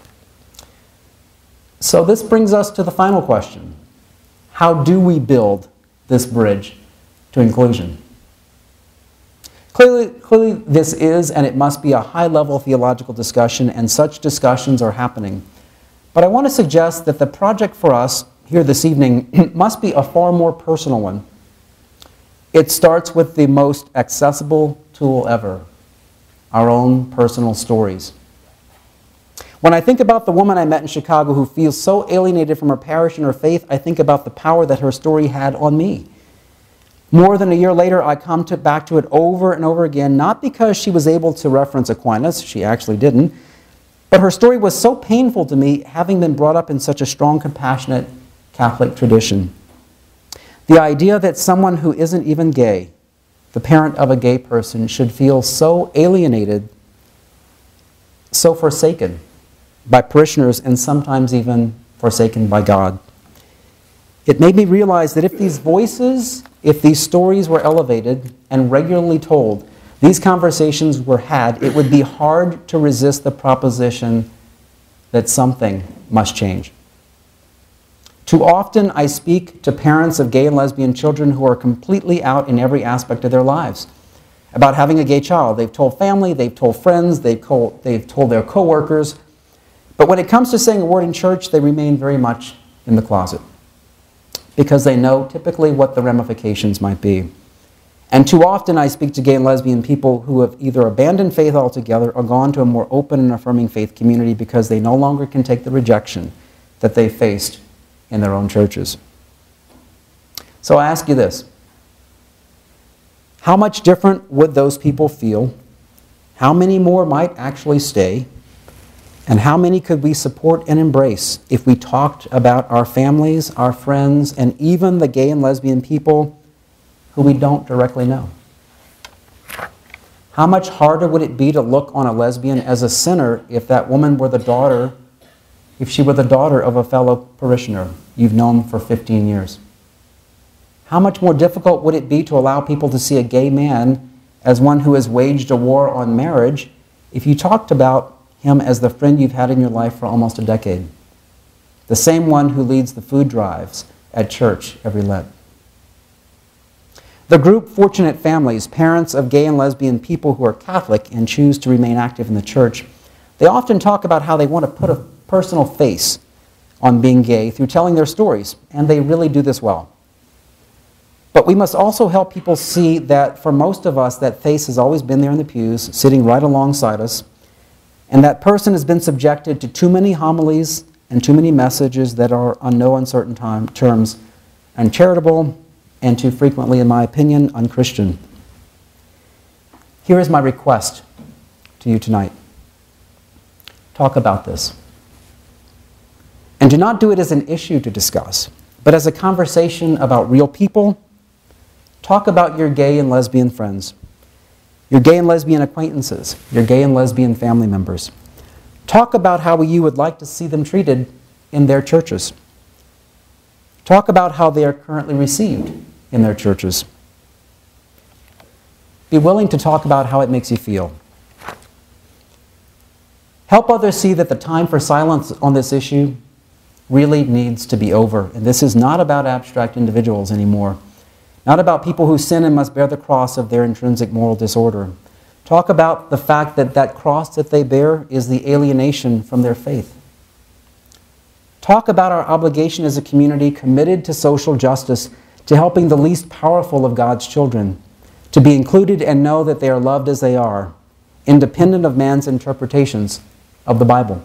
So this brings us to the final question. How do we build this bridge to inclusion? Clearly, this is and it must be a high-level theological discussion, and such discussions are happening. But I want to suggest that the project for us here this evening must be a far more personal one. It starts with the most accessible tool ever, our own personal stories. When I think about the woman I met in Chicago who feels so alienated from her parish and her faith, I think about the power that her story had on me. More than a year later, I come back to it over and over again, not because she was able to reference Aquinas, she actually didn't, but her story was so painful to me, having been brought up in such a strong, compassionate Catholic tradition. The idea that someone who isn't even gay, the parent of a gay person, should feel so alienated, so forsaken by parishioners, and sometimes even forsaken by God. It made me realize that if these voices, if these stories were elevated and regularly told, these conversations were had, it would be hard to resist the proposition that something must change. Too often I speak to parents of gay and lesbian children who are completely out in every aspect of their lives about having a gay child. They've told family, they've told friends, they've told their coworkers, but when it comes to saying a word in church, they remain very much in the closet because they know typically what the ramifications might be. And too often I speak to gay and lesbian people who have either abandoned faith altogether or gone to a more open and affirming faith community because they no longer can take the rejection that they faced in their own churches. So I ask you this. How much different would those people feel? How many more might actually stay? And how many could we support and embrace if we talked about our families, our friends, and even the gay and lesbian people who we don't directly know? How much harder would it be to look on a lesbian as a sinner if that woman were the daughter, if she were the daughter of a fellow parishioner you've known for 15 years? How much more difficult would it be to allow people to see a gay man as one who has waged a war on marriage if you talked about him as the friend you've had in your life for almost a decade? The same one who leads the food drives at church every Lent. The group Fortunate Families, parents of gay and lesbian people who are Catholic and choose to remain active in the church, they often talk about how they want to put a personal face on being gay through telling their stories, and they really do this well. But we must also help people see that for most of us, that face has always been there in the pews, sitting right alongside us, and that person has been subjected to too many homilies and too many messages that are on no uncertain terms uncharitable, and too frequently, in my opinion, unchristian. Here is my request to you tonight. Talk about this. And do not do it as an issue to discuss, but as a conversation about real people. Talk about your gay and lesbian friends, your gay and lesbian acquaintances, your gay and lesbian family members. Talk about how you would like to see them treated in their churches. Talk about how they are currently received in their churches. Be willing to talk about how it makes you feel. Help others see that the time for silence on this issue really needs to be over. And this is not about abstract individuals anymore. Not about people who sin and must bear the cross of their intrinsic moral disorder. Talk about the fact that that cross that they bear is the alienation from their faith. Talk about our obligation as a community committed to social justice, to helping the least powerful of God's children, to be included and know that they are loved as they are, independent of man's interpretations of the Bible.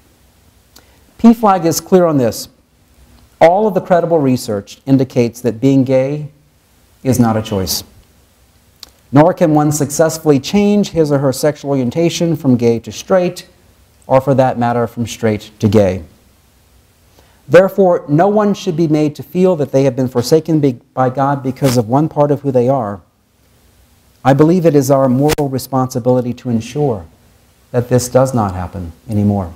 PFLAG is clear on this. All of the credible research indicates that being gay is not a choice. Nor can one successfully change his or her sexual orientation from gay to straight, or for that matter, from straight to gay. Therefore, no one should be made to feel that they have been forsaken by God because of one part of who they are. I believe it is our moral responsibility to ensure that this does not happen anymore.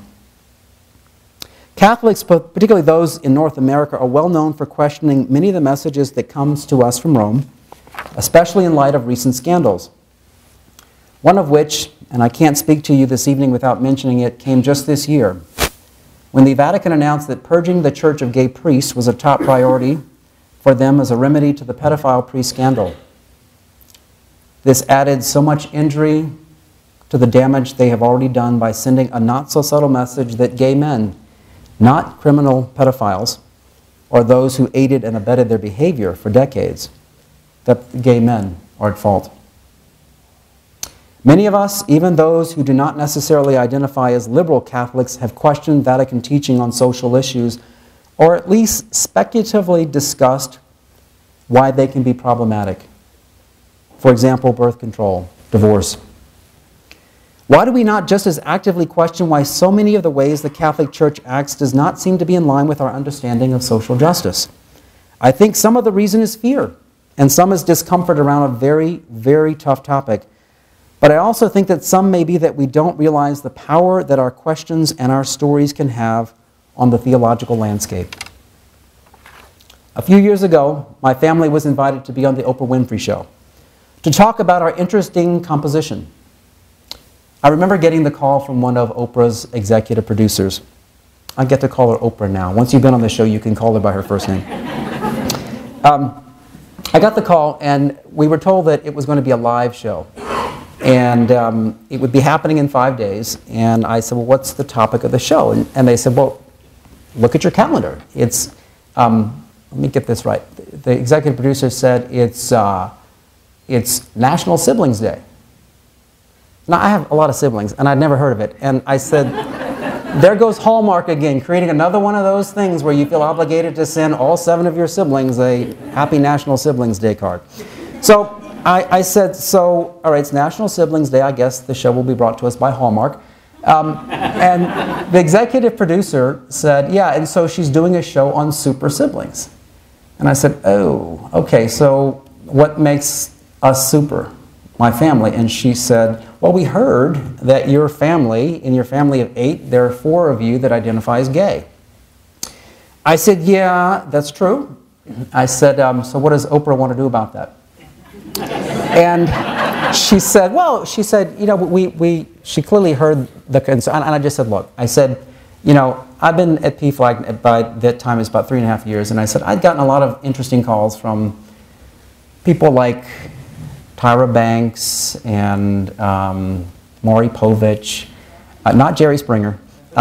Catholics, particularly those in North America, are well known for questioning many of the messages that comes to us from Rome, especially in light of recent scandals. One of which, and I can't speak to you this evening without mentioning it, came just this year, when the Vatican announced that purging the Church of gay priests was a top priority for them as a remedy to the pedophile priest scandal. This added so much injury to the damage they have already done by sending a not-so-subtle message that gay men, not criminal pedophiles, or those who aided and abetted their behavior for decades, that gay men are at fault. Many of us, even those who do not necessarily identify as liberal Catholics, have questioned Vatican teaching on social issues, or at least speculatively discussed why they can be problematic. For example, birth control, divorce. Why do we not just as actively question why so many of the ways the Catholic Church acts does not seem to be in line with our understanding of social justice? I think some of the reason is fear, and some is discomfort around a very, very tough topic. But I also think that some may be that we don't realize the power that our questions and our stories can have on the theological landscape. A few years ago, my family was invited to be on the Oprah Winfrey Show to talk about our interesting composition. I remember getting the call from one of Oprah's executive producers. I get to call her Oprah now. Once you've been on the show, you can call her by her first name. I got the call, and we were told that it was going to be a live show. And it would be happening in 5 days. And I said, well, what's the topic of the show? And they said, well, look at your calendar. It's, let me get this right. The executive producer said it's National Siblings Day. Now, I have a lot of siblings, and I'd never heard of it. And I said, there goes Hallmark again, creating another one of those things where you feel obligated to send all 7 of your siblings a Happy National Siblings Day card. So I said, so, all right, it's National Siblings Day. I guess the show will be brought to us by Hallmark. And the executive producer said, yeah, and so she's doing a show on super siblings. And I said, oh, okay, so what makes us super? my family. And she said, well, we heard that your family, in your family of 8, there are 4 of you that identify as gay. I said, yeah, that's true. I said, so what does Oprah want to do about that? And she said, well, you know, she clearly heard the concern. And I just said, look, I said, you know, I've been at PFLAG by that time, it's about 3.5 years. And I said, I'd gotten a lot of interesting calls from people like Tyra Banks and Maury Povich, not Jerry Springer.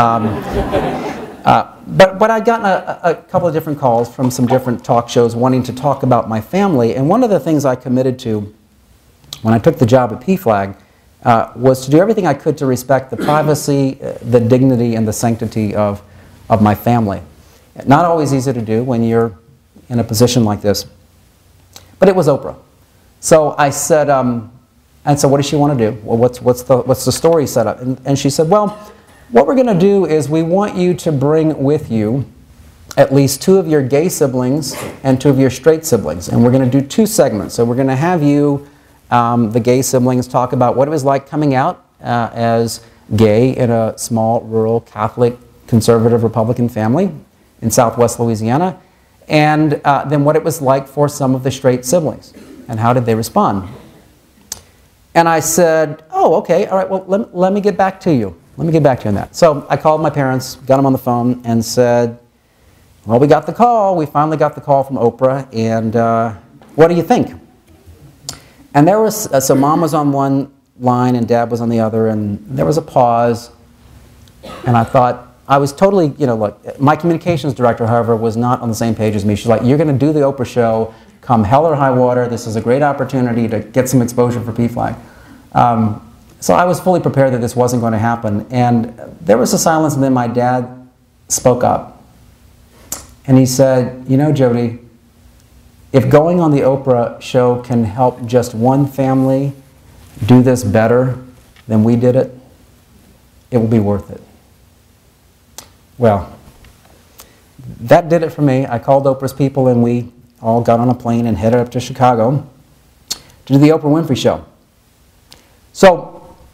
But I'd gotten a couple of different calls from some different talk shows wanting to talk about my family. And one of the things I committed to when I took the job at PFLAG was to do everything I could to respect the privacy, the dignity, and the sanctity of my family. Not always easy to do when you're in a position like this. But it was Oprah. So I said, and so what does she want to do? Well, what's the story set up? And she said, well, what we're going to do is we want you to bring with you at least 2 of your gay siblings and 2 of your straight siblings. And we're going to do 2 segments. So we're going to have you, the gay siblings, talk about what it was like coming out as gay in a small, rural, Catholic, conservative, Republican family in Southwest Louisiana. And then what it was like for some of the straight siblings. And how did they respond? And I said, oh, okay, all right, well, let me get back to you. Let me get back to you on that. So I called my parents, got them on the phone, and said, well, we got the call. We finally got the call from Oprah, and what do you think? And there was, so Mom was on one line and Dad was on the other, and there was a pause. And I thought, I was totally, you know, look, my communications director, however, was not on the same page as me. She's like, you're going to do the Oprah show, come hell or high water. This is a great opportunity to get some exposure for PFLAG. So I was fully prepared that this wasn't going to happen. And there was a silence, and then my dad spoke up. And he said, you know, Jody, if going on the Oprah show can help just one family do this better than we did it, it will be worth it. Well, that did it for me. I called Oprah's people, and we all got on a plane and headed up to Chicago to do the Oprah Winfrey Show. So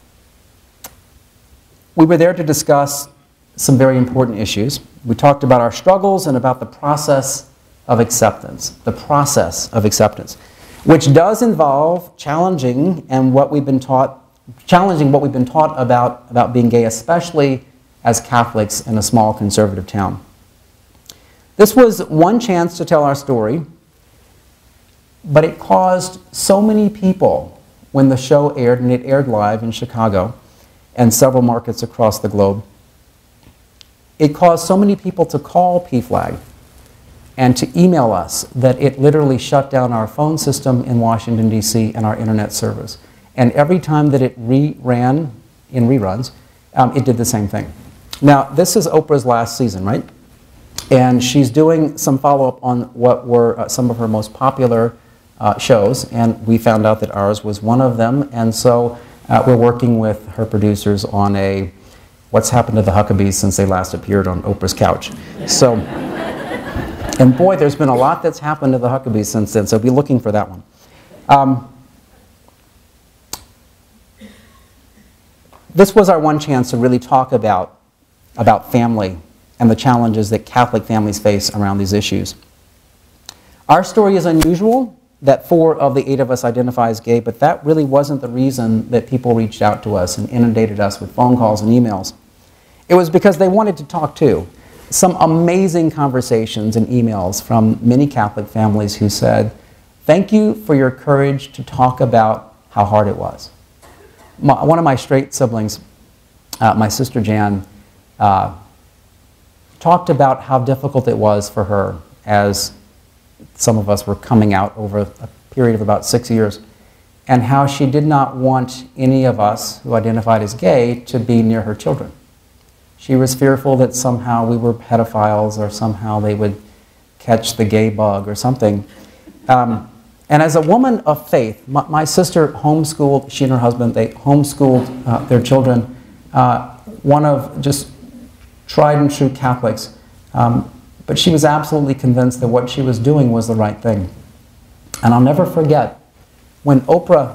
we were there to discuss some very important issues. We talked about our struggles and about the process of acceptance. The process of acceptance, which does involve challenging what we've been taught about being gay, especially as Catholics in a small conservative town. This was one chance to tell our story, but it caused so many people when the show aired, and it aired live in Chicago and several markets across the globe. It caused so many people to call PFLAG and to email us that it literally shut down our phone system in Washington, D.C. and our internet service. And every time that it ran in reruns, it did the same thing. Now, this is Oprah's last season, right? And she's doing some follow-up on what were some of her most popular shows, and we found out that ours was one of them. And so we're working with her producers on a what's happened to the Huckabys since they last appeared on Oprah's couch. So, and boy, there's been a lot that's happened to the Huckabys since then, so be looking for that one. This was our one chance to really talk about family and the challenges that Catholic families face around these issues. Our story is unusual, that 4 of the 8 of us identify as gay, but that really wasn't the reason that people reached out to us and inundated us with phone calls and emails. It was because they wanted to talk too. Some amazing conversations and emails from many Catholic families who said, thank you for your courage to talk about how hard it was. One of my straight siblings, my sister Jan, talked about how difficult it was for her as some of us were coming out over a period of about 6 years, and how she did not want any of us who identified as gay to be near her children. She was fearful that somehow we were pedophiles or somehow they would catch the gay bug or something. And as a woman of faith, my sister homeschooled, she and her husband, they homeschooled their children, one of just tried and true Catholics. But she was absolutely convinced that what she was doing was the right thing. And I'll never forget when Oprah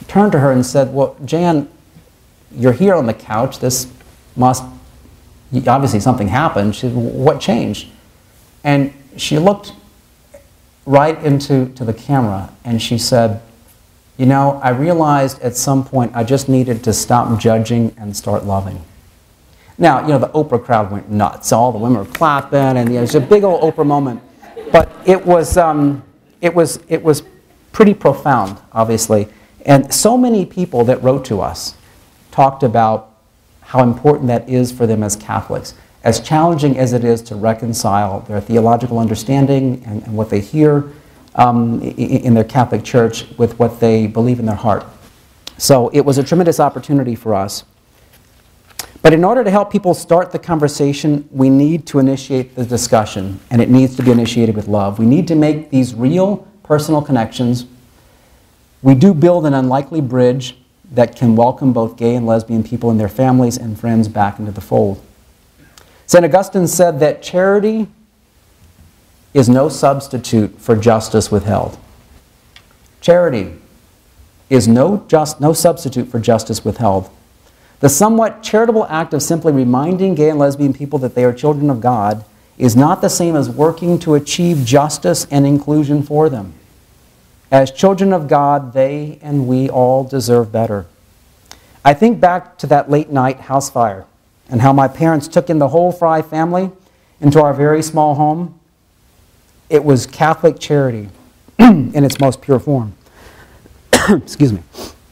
turned to her and said, well, Jan, you're here on the couch. This must, obviously something happened. She said, what changed? And she looked right into the camera and she said, you know, I realized at some point I just needed to stop judging and start loving. Now, you know, the Oprah crowd went nuts. All the women were clapping, and you know, it was a big old Oprah moment. But it was pretty profound, obviously. And so many people that wrote to us talked about how important that is for them as Catholics, as challenging as it is to reconcile their theological understanding and what they hear in their Catholic Church with what they believe in their heart. So it was a tremendous opportunity for us. But in order to help people start the conversation, we need to initiate the discussion, and it needs to be initiated with love. We need to make these real personal connections. We do build an unlikely bridge that can welcome both gay and lesbian people and their families and friends back into the fold. St. Augustine said that charity is no substitute for justice withheld. Charity is no substitute for justice withheld. The somewhat charitable act of simply reminding gay and lesbian people that they are children of God is not the same as working to achieve justice and inclusion for them. As children of God, they and we all deserve better. I think back to that late night house fire and how my parents took in the whole Fry family into our very small home. It was Catholic charity in its most pure form. Excuse me.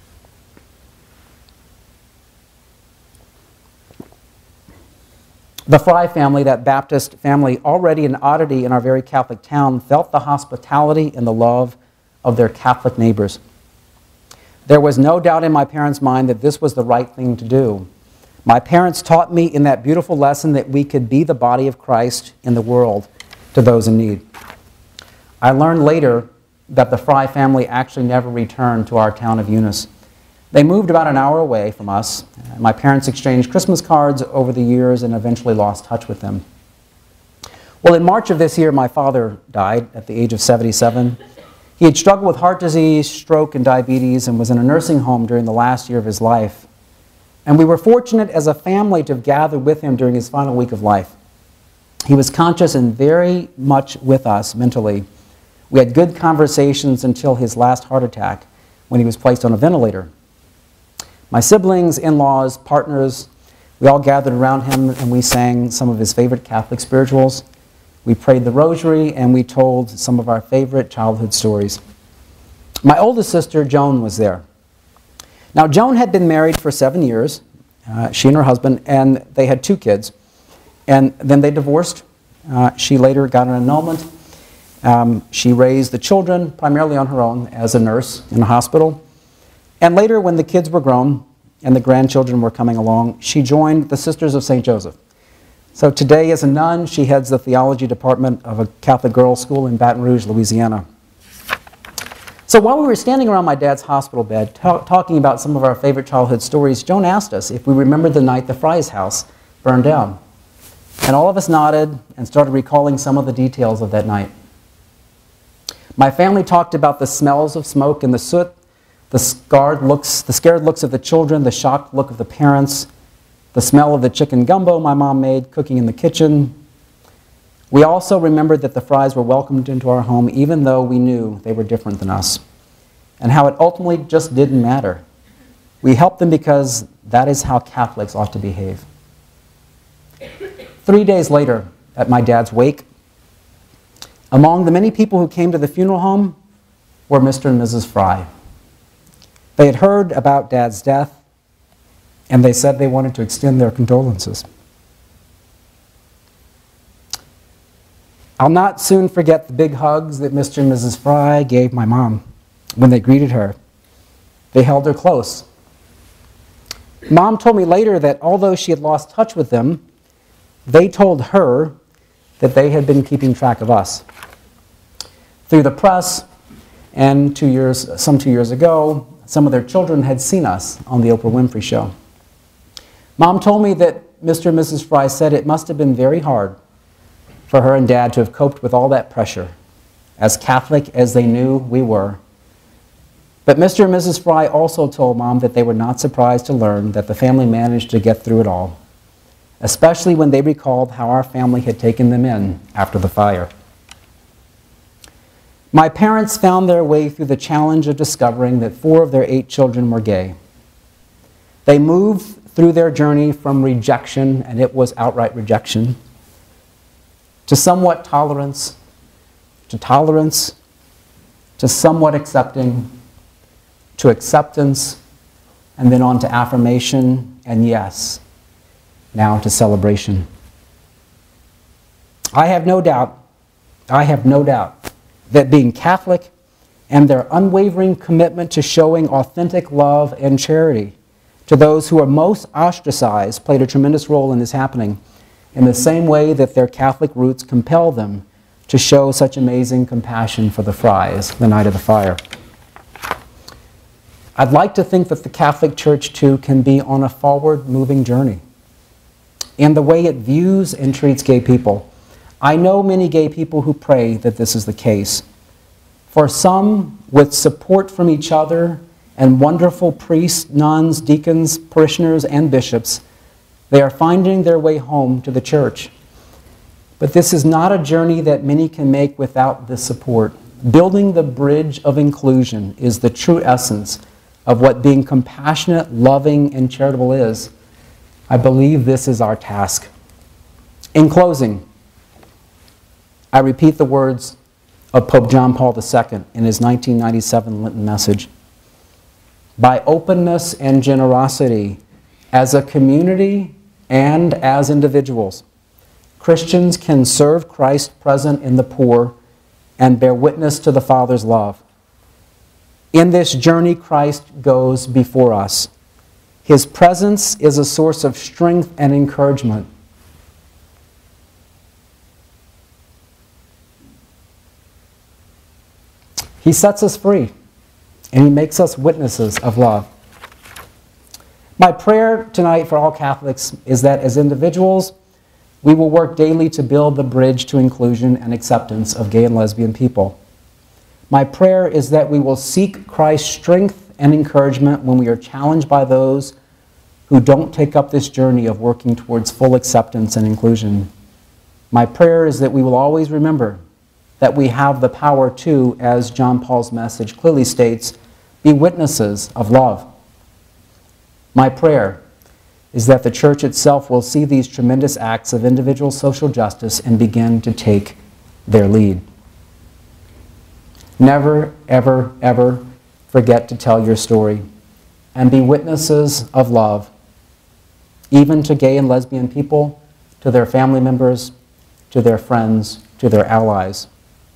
The Fry family, that Baptist family, already an oddity in our very Catholic town, felt the hospitality and the love of their Catholic neighbors. There was no doubt in my parents' mind that this was the right thing to do. My parents taught me in that beautiful lesson that we could be the body of Christ in the world to those in need. I learned later that the Fry family actually never returned to our town of Eunice. They moved about an hour away from us. My parents exchanged Christmas cards over the years and eventually lost touch with them. Well, in March of this year, my father died at the age of 77. He had struggled with heart disease, stroke, and diabetes and was in a nursing home during the last year of his life. And we were fortunate as a family to have gathered with him during his final week of life. He was conscious and very much with us mentally. We had good conversations until his last heart attack when he was placed on a ventilator. My siblings, in-laws, partners, we all gathered around him and we sang some of his favorite Catholic spirituals. We prayed the rosary and we told some of our favorite childhood stories. My oldest sister, Joan, was there. Now, Joan had been married for 7 years, she and her husband, and they had 2 kids. And then they divorced. She later got an annulment. She raised the children primarily on her own as a nurse in a hospital. And later, when the kids were grown and the grandchildren were coming along, she joined the Sisters of St. Joseph. So today, as a nun, she heads the theology department of a Catholic girls' school in Baton Rouge, Louisiana. So while we were standing around my dad's hospital bed talking about some of our favorite childhood stories, Joan asked us if we remembered the night the Fry's house burned down. And all of us nodded and started recalling some of the details of that night. My family talked about the smells of smoke and the soot, the scared looks of the children, the shocked look of the parents, the smell of the chicken gumbo my mom made cooking in the kitchen. We also remembered that the Frys were welcomed into our home even though we knew they were different than us, and how it ultimately just didn't matter. We helped them because that is how Catholics ought to behave. 3 days later, at my dad's wake, among the many people who came to the funeral home were Mr. and Mrs. Fry. They had heard about Dad's death, and they said they wanted to extend their condolences. I'll not soon forget the big hugs that Mr. and Mrs. Fry gave my mom when they greeted her. They held her close. Mom told me later that although she had lost touch with them, they told her that they had been keeping track of us. Through the press, and 2 years ago, some of their children had seen us on the Oprah Winfrey Show. Mom told me that Mr. and Mrs. Fry said it must have been very hard for her and Dad to have coped with all that pressure, as Catholic as they knew we were. But Mr. and Mrs. Fry also told Mom that they were not surprised to learn that the family managed to get through it all, especially when they recalled how our family had taken them in after the fire. My parents found their way through the challenge of discovering that 4 of their 8 children were gay. They moved through their journey from rejection, and it was outright rejection, to somewhat tolerance, to somewhat accepting, to acceptance, and then on to affirmation, and yes, now to celebration. I have no doubt that being Catholic and their unwavering commitment to showing authentic love and charity to those who are most ostracized played a tremendous role in this happening, in the same way that their Catholic roots compel them to show such amazing compassion for the Frys the night of the fire. I'd like to think that the Catholic Church, too, can be on a forward-moving journey in the way it views and treats gay people. I know many gay people who pray that this is the case. For some, with support from each other and wonderful priests, nuns, deacons, parishioners, and bishops, they are finding their way home to the church. But this is not a journey that many can make without this support. Building the bridge of inclusion is the true essence of what being compassionate, loving, and charitable is. I believe this is our task. In closing, I repeat the words of Pope John Paul II in his 1997 Lenten message. By openness and generosity, as a community and as individuals, Christians can serve Christ present in the poor and bear witness to the Father's love. In this journey, Christ goes before us. His presence is a source of strength and encouragement. He sets us free, and he makes us witnesses of love. My prayer tonight for all Catholics is that as individuals, we will work daily to build the bridge to inclusion and acceptance of gay and lesbian people. My prayer is that we will seek Christ's strength and encouragement when we are challenged by those who don't take up this journey of working towards full acceptance and inclusion. My prayer is that we will always remember that we have the power to, as John Paul's message clearly states, be witnesses of love. My prayer is that the Church itself will see these tremendous acts of individual social justice and begin to take their lead. Never, ever, ever forget to tell your story and be witnesses of love, even to gay and lesbian people, to their family members, to their friends, to their allies.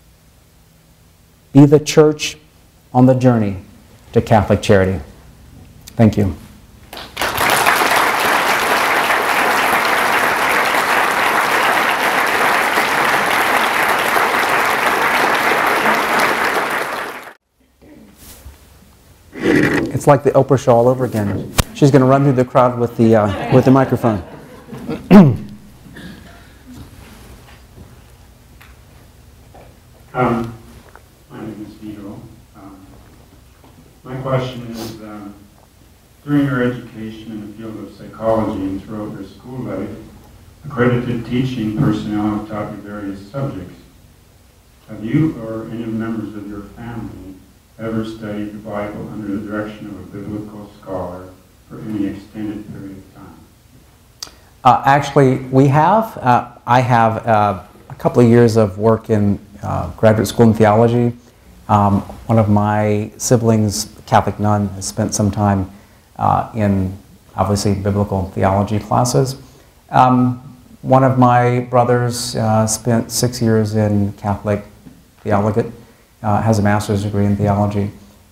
Be the Church on the journey to Catholic charity. Thank you. It's like the Oprah show all over again. She's going to run through the crowd with the microphone. My name is Vito. My question is, during your education in the field of psychology and throughout your school life, accredited teaching personnel have taught you various subjects. Have you or any members of your family ever studied the Bible under the direction of a biblical scholar for any extended period of time? Actually, we have. I have a couple of years of work in graduate school in theology. One of my siblings, Catholic nun, has spent some time in, obviously, biblical theology classes. One of my brothers spent 6 years in Catholic theologate, has a master's degree in theology.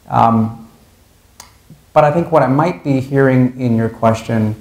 But I think what I might be hearing in your question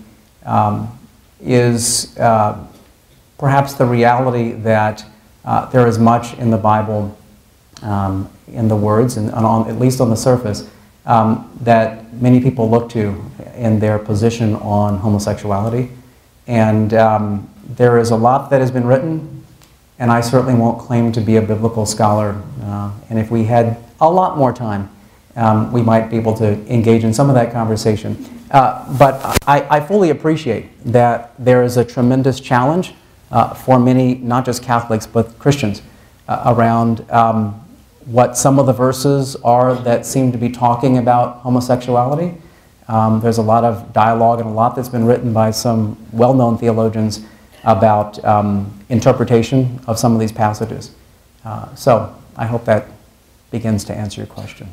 is perhaps the reality that there is much in the Bible, in the words, and at least on the surface, that many people look to in their position on homosexuality. And there is a lot that has been written, and I certainly won't claim to be a biblical scholar. And if we had a lot more time we might be able to engage in some of that conversation. But I fully appreciate that there is a tremendous challenge for many, not just Catholics, but Christians, around what some of the verses are that seem to be talking about homosexuality. There's a lot of dialogue and a lot that's been written by some well-known theologians about interpretation of some of these passages. So I hope that begins to answer your question.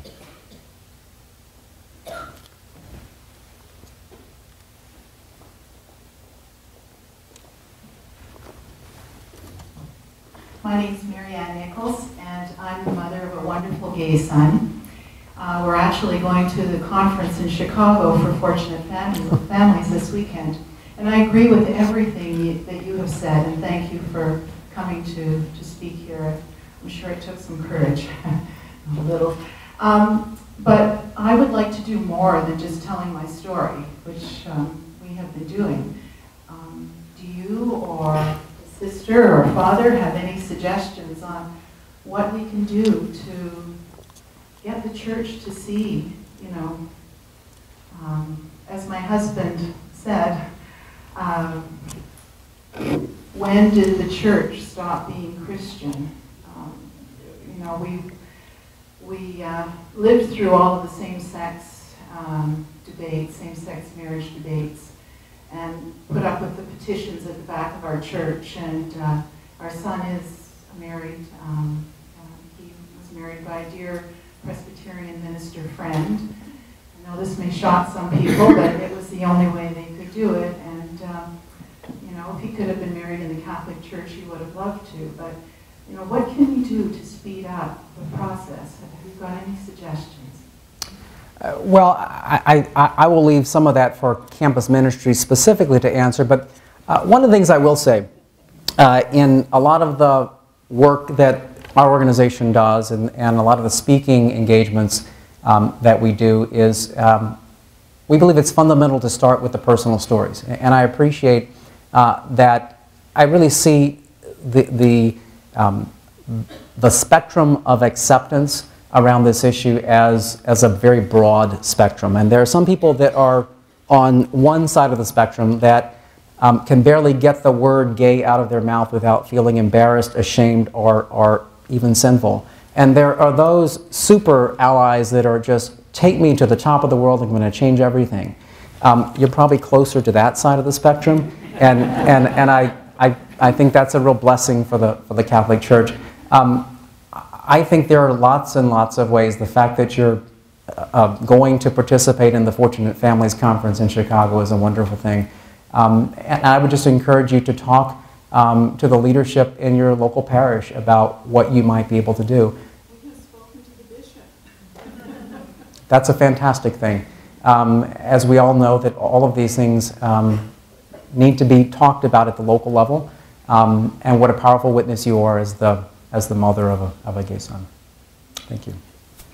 My name is Mary Ann Nichols, and I'm the mother of a wonderful gay son. We're actually going to the conference in Chicago for Fortunate Families this weekend. And I agree with everything that you have said, and thank you for coming to speak here. I'm sure it took some courage, a little. But I would like to do more than just telling my story, which we have been doing. Do you or a sister or father have any suggestions on what we can do to get the church to see, you know, as my husband said, when did the church stop being Christian? You know, we lived through all of the same-sex debates, same-sex marriage debates, and put up with the petitions at the back of our church. And our son is married. He was married by a dear Presbyterian minister friend. I know this may shock some people, but it was the only way they could do it. And you know, if he could have been married in the Catholic Church, he would have loved to. But you know, what can we do to speed up the process? Have you got any suggestions? Well, I will leave some of that for campus ministry specifically to answer, but one of the things I will say, in a lot of the work that our organization does and a lot of the speaking engagements that we do is we believe it's fundamental to start with the personal stories. And I appreciate that I really see the spectrum of acceptance around this issue as a very broad spectrum. And there are some people that are on one side of the spectrum that can barely get the word gay out of their mouth without feeling embarrassed, ashamed, or even sinful. And there are those super allies that are just, take me to the top of the world, I'm going to change everything. You're probably closer to that side of the spectrum. And I think that's a real blessing for the Catholic Church. I think there are lots and lots of ways. The fact that you're going to participate in the Fortunate Families Conference in Chicago is a wonderful thing. And I would just encourage you to talk to the leadership in your local parish about what you might be able to do. We have spoken to the bishop. That's a fantastic thing. As we all know, that all of these things need to be talked about at the local level, and what a powerful witness you are as the mother of a gay son. Thank you.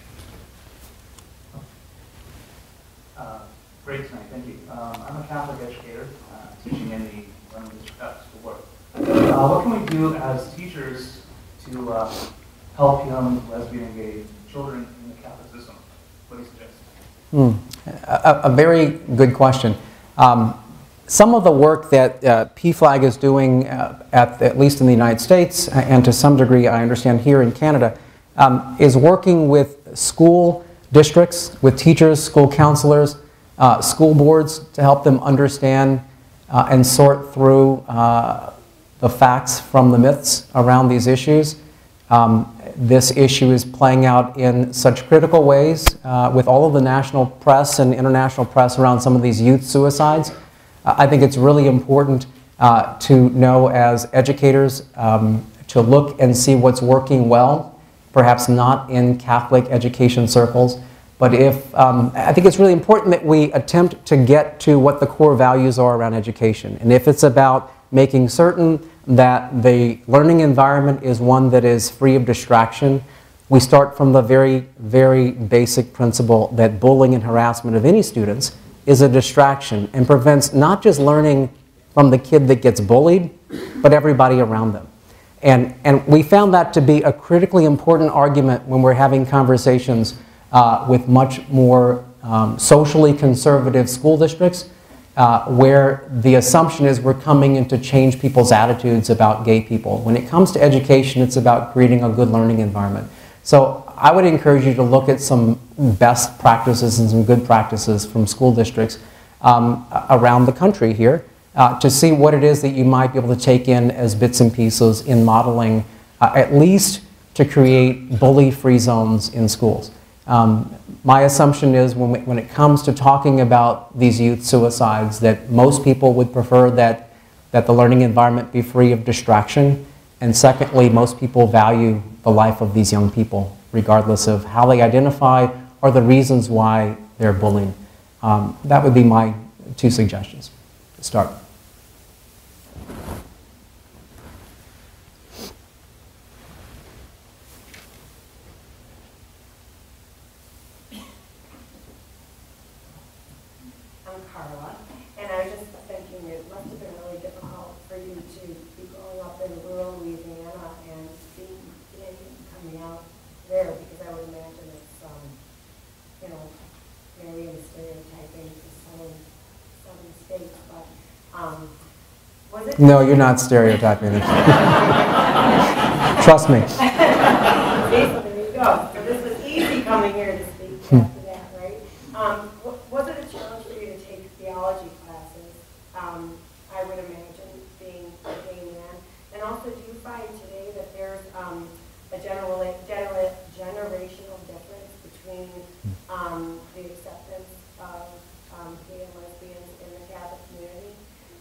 Great tonight, thank you. I'm a Catholic educator teaching in the London District Catholic School Board. What can we do as teachers to help young lesbian and gay children in the Catholic system? What do you suggest? A very good question. Some of the work that PFLAG is doing, at least in the United States, and to some degree I understand here in Canada, is working with school districts, with teachers, school counselors, school boards to help them understand and sort through the facts from the myths around these issues. This issue is playing out in such critical ways with all of the national press and international press around some of these youth suicides. I think it's really important to know as educators to look and see what's working well, perhaps not in Catholic education circles, but I think it's really important that we attempt to get to what the core values are around education. And if it's about making certain that the learning environment is one that is free of distraction, we start from the very, very basic principle that bullying and harassment of any students is a distraction and prevents not just learning from the kid that gets bullied, but everybody around them. And we found that to be a critically important argument when we're having conversations with much more socially conservative school districts, where the assumption is we're coming in to change people's attitudes about gay people. When it comes to education, it's about creating a good learning environment. So I would encourage you to look at some best practices and some good practices from school districts around the country here to see what it is that you might be able to take in as bits and pieces in modeling, at least to create bully-free zones in schools. My assumption is when it comes to talking about these youth suicides, that most people would prefer that the learning environment be free of distraction. And secondly, most people value the life of these young people, regardless of how they identify or the reasons why they're bullied. That would be my 2 suggestions to start. No, you're not stereotyping them. Trust me. There you go. So this was easy coming here to speak after that, right? Was it a challenge for you to take theology classes? I would imagine being a gay man. And also, do you find today that there's a generational difference between the acceptance of gay and lesbians in the Catholic community?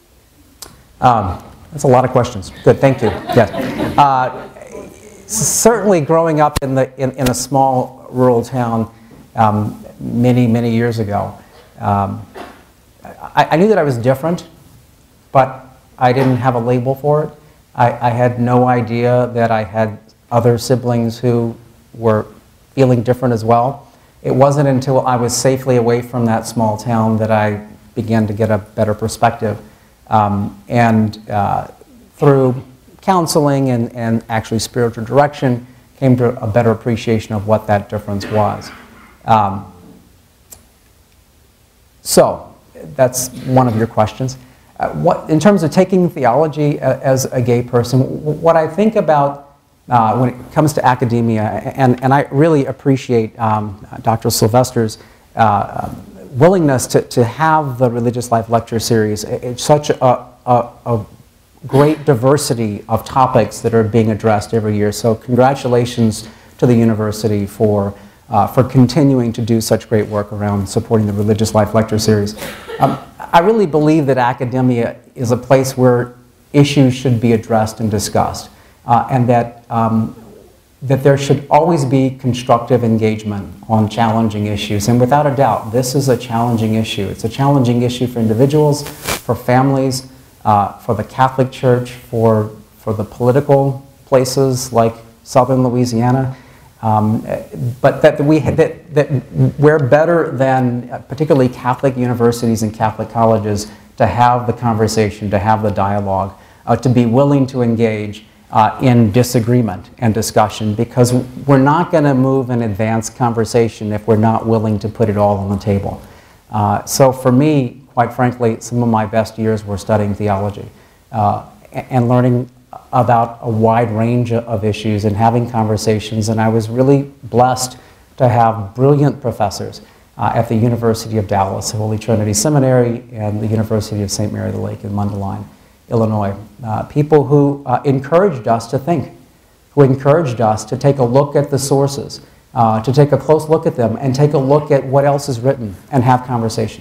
That's a lot of questions. Good, thank you. Yes. Certainly growing up in a small rural town many years ago, I knew that I was different, but I didn't have a label for it. I had no idea that I had other siblings who were feeling different as well. It wasn't until I was safely away from that small town that I began to get a better perspective. Through counseling and actually spiritual direction, came to a better appreciation of what that difference was. So that's one of your questions. In terms of taking theology as a gay person, what I think about when it comes to academia, and I really appreciate Dr. Sylvester's willingness to have the Religious Life Lecture Series. It's such a great diversity of topics that are being addressed every year. So congratulations to the university for continuing to do such great work around supporting the Religious Life Lecture Series. I really believe that academia is a place where issues should be addressed and discussed, and that there should always be constructive engagement on challenging issues. And without a doubt, this is a challenging issue. It's a challenging issue for individuals, for families, for the Catholic Church, for the political places like Southern Louisiana. But that we're better than particularly Catholic universities and Catholic colleges to have the conversation, to have the dialogue, to be willing to engage in disagreement and discussion, because we're not going to move an advanced conversation if we're not willing to put it all on the table. So for me, quite frankly, some of my best years were studying theology and learning about a wide range of issues and having conversations. And I was really blessed to have brilliant professors at the University of Dallas, Holy Trinity Seminary, and the University of St. Mary the Lake in Mundelein, Illinois. People who encouraged us to think, who encouraged us to take a look at the sources, to take a close look at them and take a look at what else is written and have conversation.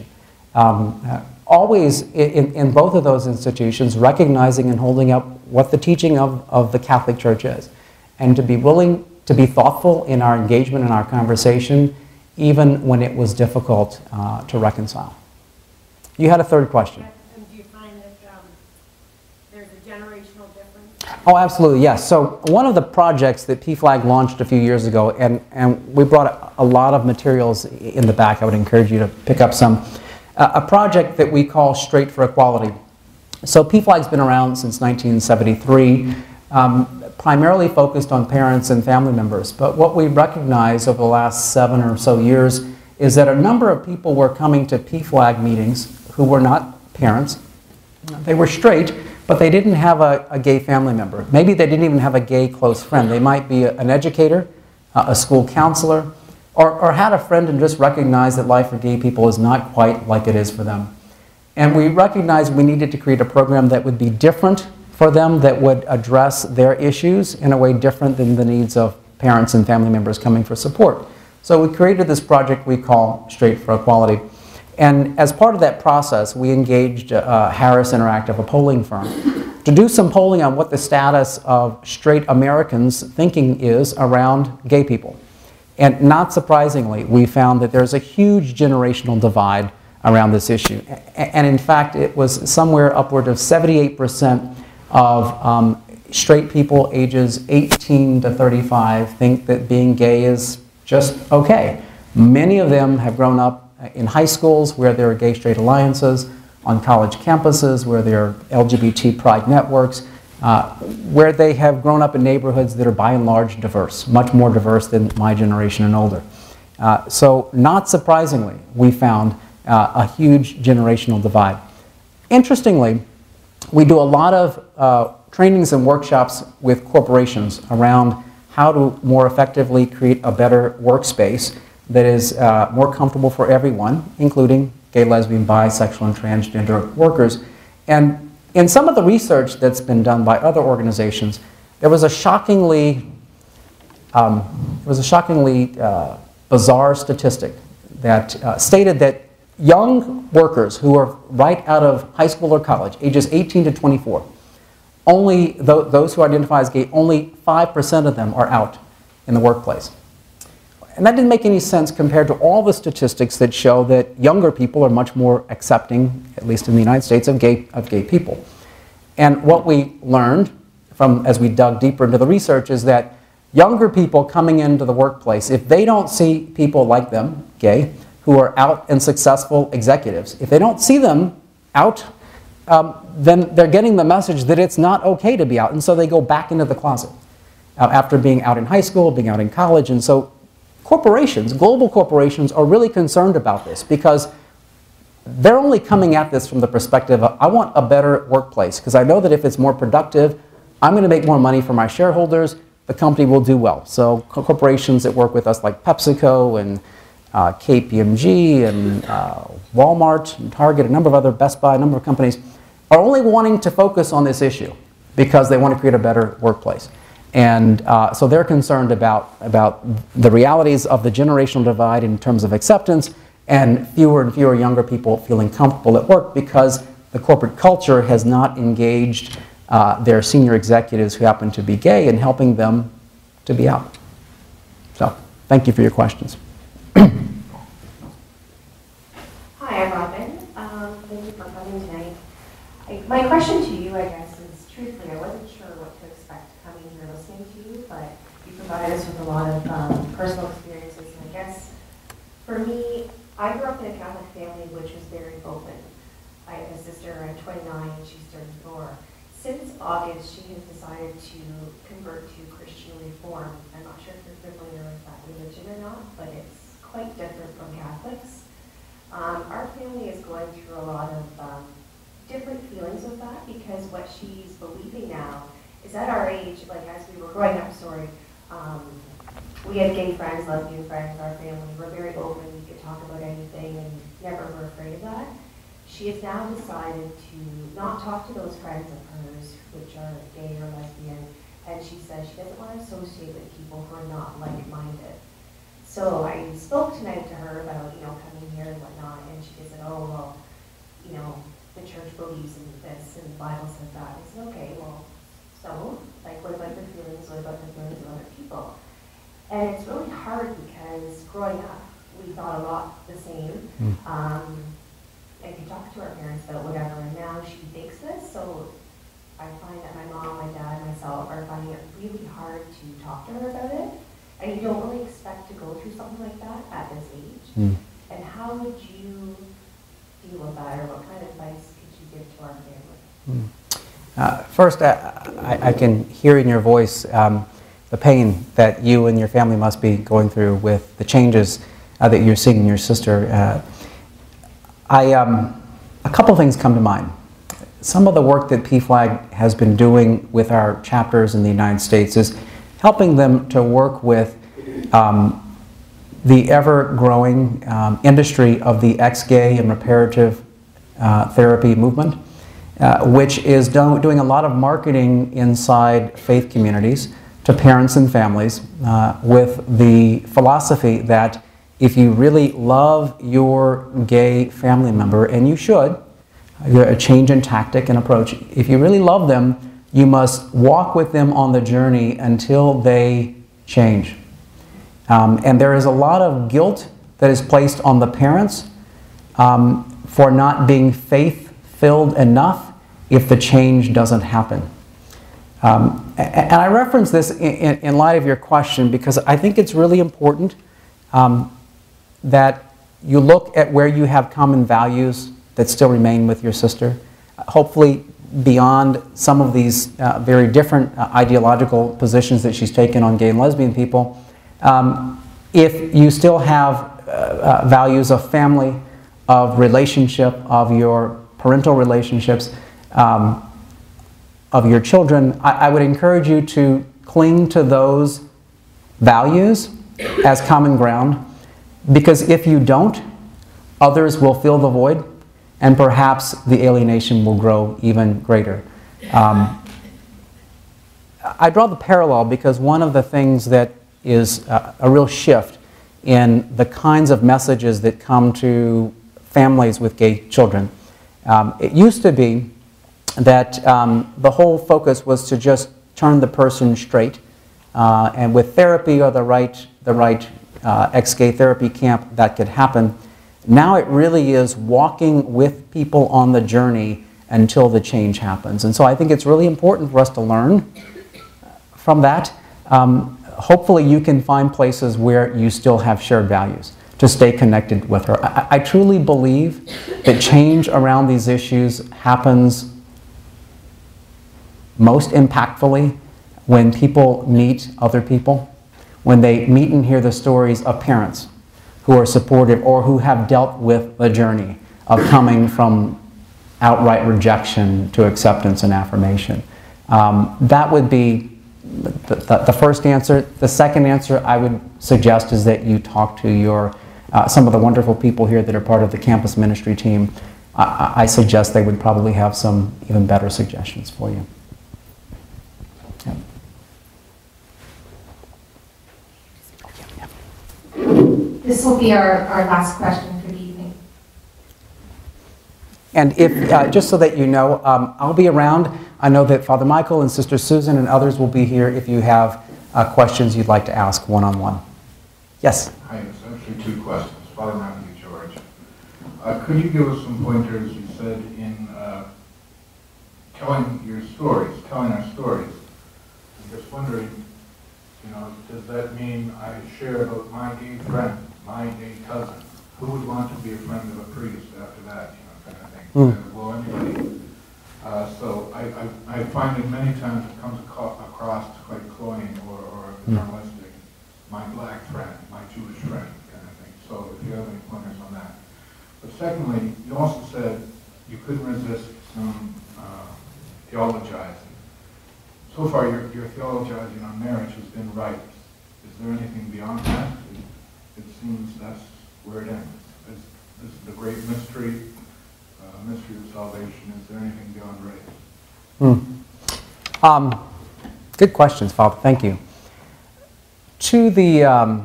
Always in both of those institutions, recognizing and holding up what the teaching of the Catholic Church is, and to be willing to be thoughtful in our engagement and our conversation, even when it was difficult to reconcile. You had a third question. And do you find that there's a generational difference? Oh, absolutely, yes. So one of the projects that PFLAG launched a few years ago, and we brought a lot of materials in the back. I would encourage you to pick up some. A project that we call Straight for Equality. So PFLAG's been around since 1973. primarily focused on parents and family members. But what we recognize over the last 7 or so years is that a number of people were coming to PFLAG meetings who were not parents. They were straight, but they didn't have a gay family member. Maybe they didn't even have a gay close friend. They might be an educator, a school counselor, or had a friend and just recognized that life for gay people is not quite like it is for them. And we recognized we needed to create a program that would be different for them, that would address their issues in a way different than the needs of parents and family members coming for support. So we created this project we call Straight for Equality. And as part of that process, we engaged Harris Interactive, a polling firm, to do some polling on what the status of straight Americans' thinking is around gay people. And not surprisingly, we found that there's a huge generational divide around this issue. And in fact, it was somewhere upward of 78% of straight people ages 18 to 35 think that being gay is just okay. Many of them have grown up in high schools where there are gay-straight alliances, on college campuses where there are LGBT pride networks, where they have grown up in neighborhoods that are by and large diverse, much more diverse than my generation and older. So not surprisingly, we found a huge generational divide. Interestingly, we do a lot of trainings and workshops with corporations around how to more effectively create a better workspace that is more comfortable for everyone, including gay, lesbian, bisexual, and transgender workers. And in some of the research that's been done by other organizations, there was a shockingly bizarre statistic that stated that young workers who are right out of high school or college, ages 18 to 24, only those who identify as gay, only 5% of them are out in the workplace. And that didn't make any sense compared to all the statistics that show that younger people are much more accepting, at least in the United States, of gay people. And what we learned as we dug deeper into the research is that younger people coming into the workplace, if they don't see people like them, gay, who are out and successful executives, if they don't see them out, then they're getting the message that it's not okay to be out, and so they go back into the closet after being out in high school, being out in college. And so corporations, global corporations, are really concerned about this because they're only coming at this from the perspective of, I want a better workplace because I know that if it's more productive, I'm going to make more money for my shareholders, the company will do well. So corporations that work with us like PepsiCo and KPMG and Walmart and Target, a number of other, Best Buy, a number of companies, are only wanting to focus on this issue because they want to create a better workplace. And so they're concerned about the realities of the generational divide in terms of acceptance and fewer younger people feeling comfortable at work because the corporate culture has not engaged their senior executives who happen to be gay in helping them to be out. So thank you for your questions. Hi, I'm Robin. Thank you for coming tonight. My question to you, I guess, is truthfully, I wasn't sure what to expect coming here listening to you, but you provided us with a lot of personal experiences. And I guess, for me, I grew up in a Catholic family which was very open. I have a sister, I'm 29, and she's 34. Since August, she has decided to convert to Christian Reform. I'm not sure if you're familiar with that religion or not, but it's quite different from Catholics. Our family is going through a lot of different feelings with that because what she's believing now is at our age, like as we were growing up, we had gay friends, lesbian friends, our family. We're very open, we could talk about anything and never were afraid of that. She has now decided to not talk to those friends of hers which are gay or lesbian, and she says she doesn't want to associate with people who are not like-minded. So I spoke tonight to her about, coming here and whatnot, and she just said, oh, well, the church believes in this, and the Bible says that. I said, okay, well, so, what about your feelings? What about the feelings of other people? And it's really hard because growing up, we thought a lot the same. I could talk to our parents about whatever, and now she thinks this, so I find that my mom, my dad, myself are finding it really hard to talk to her about it. And you don't really expect to go through something like that at this age. And how would you deal with that, or what kind of advice could you give to our family? First, I can hear in your voice the pain that you and your family must be going through with the changes that you're seeing in your sister. A couple things come to mind. Some of the work that PFLAG has been doing with our chapters in the United States is helping them to work with the ever-growing industry of the ex-gay and reparative therapy movement, which is doing a lot of marketing inside faith communities to parents and families with the philosophy that if you really love your gay family member, and you should, a change in tactic and approach, if you really love them, you must walk with them on the journey until they change. And there is a lot of guilt that is placed on the parents for not being faith-filled enough if the change doesn't happen. And I reference this in light of your question because I think it's really important that you look at where you have common values that still remain with your sister. Hopefully beyond some of these very different ideological positions that she's taken on gay and lesbian people, if you still have values of family, of relationship, of your parental relationships, of your children, I would encourage you to cling to those values as common ground, because if you don't, others will fill the void and perhaps the alienation will grow even greater. I draw the parallel because one of the things that is a real shift in the kinds of messages that come to families with gay children. It used to be that the whole focus was to just turn the person straight, and with therapy or the right ex-gay therapy camp, that could happen. Now it really is walking with people on the journey until the change happens. And so I think it's really important for us to learn from that. Hopefully you can find places where you still have shared values to stay connected with her. I truly believe that change around these issues happens most impactfully when people meet other people, when they meet and hear the stories of parents who are supportive or who have dealt with the journey of coming from outright rejection to acceptance and affirmation. That would be the first answer. The second answer I would suggest is that you talk to your some of the wonderful people here that are part of the campus ministry team. I suggest they would probably have some even better suggestions for you. This will be our last question for the evening. And if, just so that you know, I'll be around. I know that Father Michael and Sister Susan and others will be here if you have questions you'd like to ask one-on-one. Yes? Hi, it's actually two questions. Father Matthew George. Could you give us some pointers, you said, in telling your stories, telling our stories? I'm just wondering, you know, does that mean I share about my gay friend, my gay cousin? Who would want to be a friend of a priest after that, you know, kind of thing? Well, anybody. So I find that many times it comes across quite cloying or paternalistic. My black friend, my Jewish friend, kind of thing. So if you have any pointers on that. But secondly, you also said you couldn't resist some theologizing. So far, your theologizing on marriage has been right. Is there anything beyond that? It seems that's where it ends. This is the great mystery, mystery of salvation. Is there anything beyond grace? Good questions, Father. Thank you. To the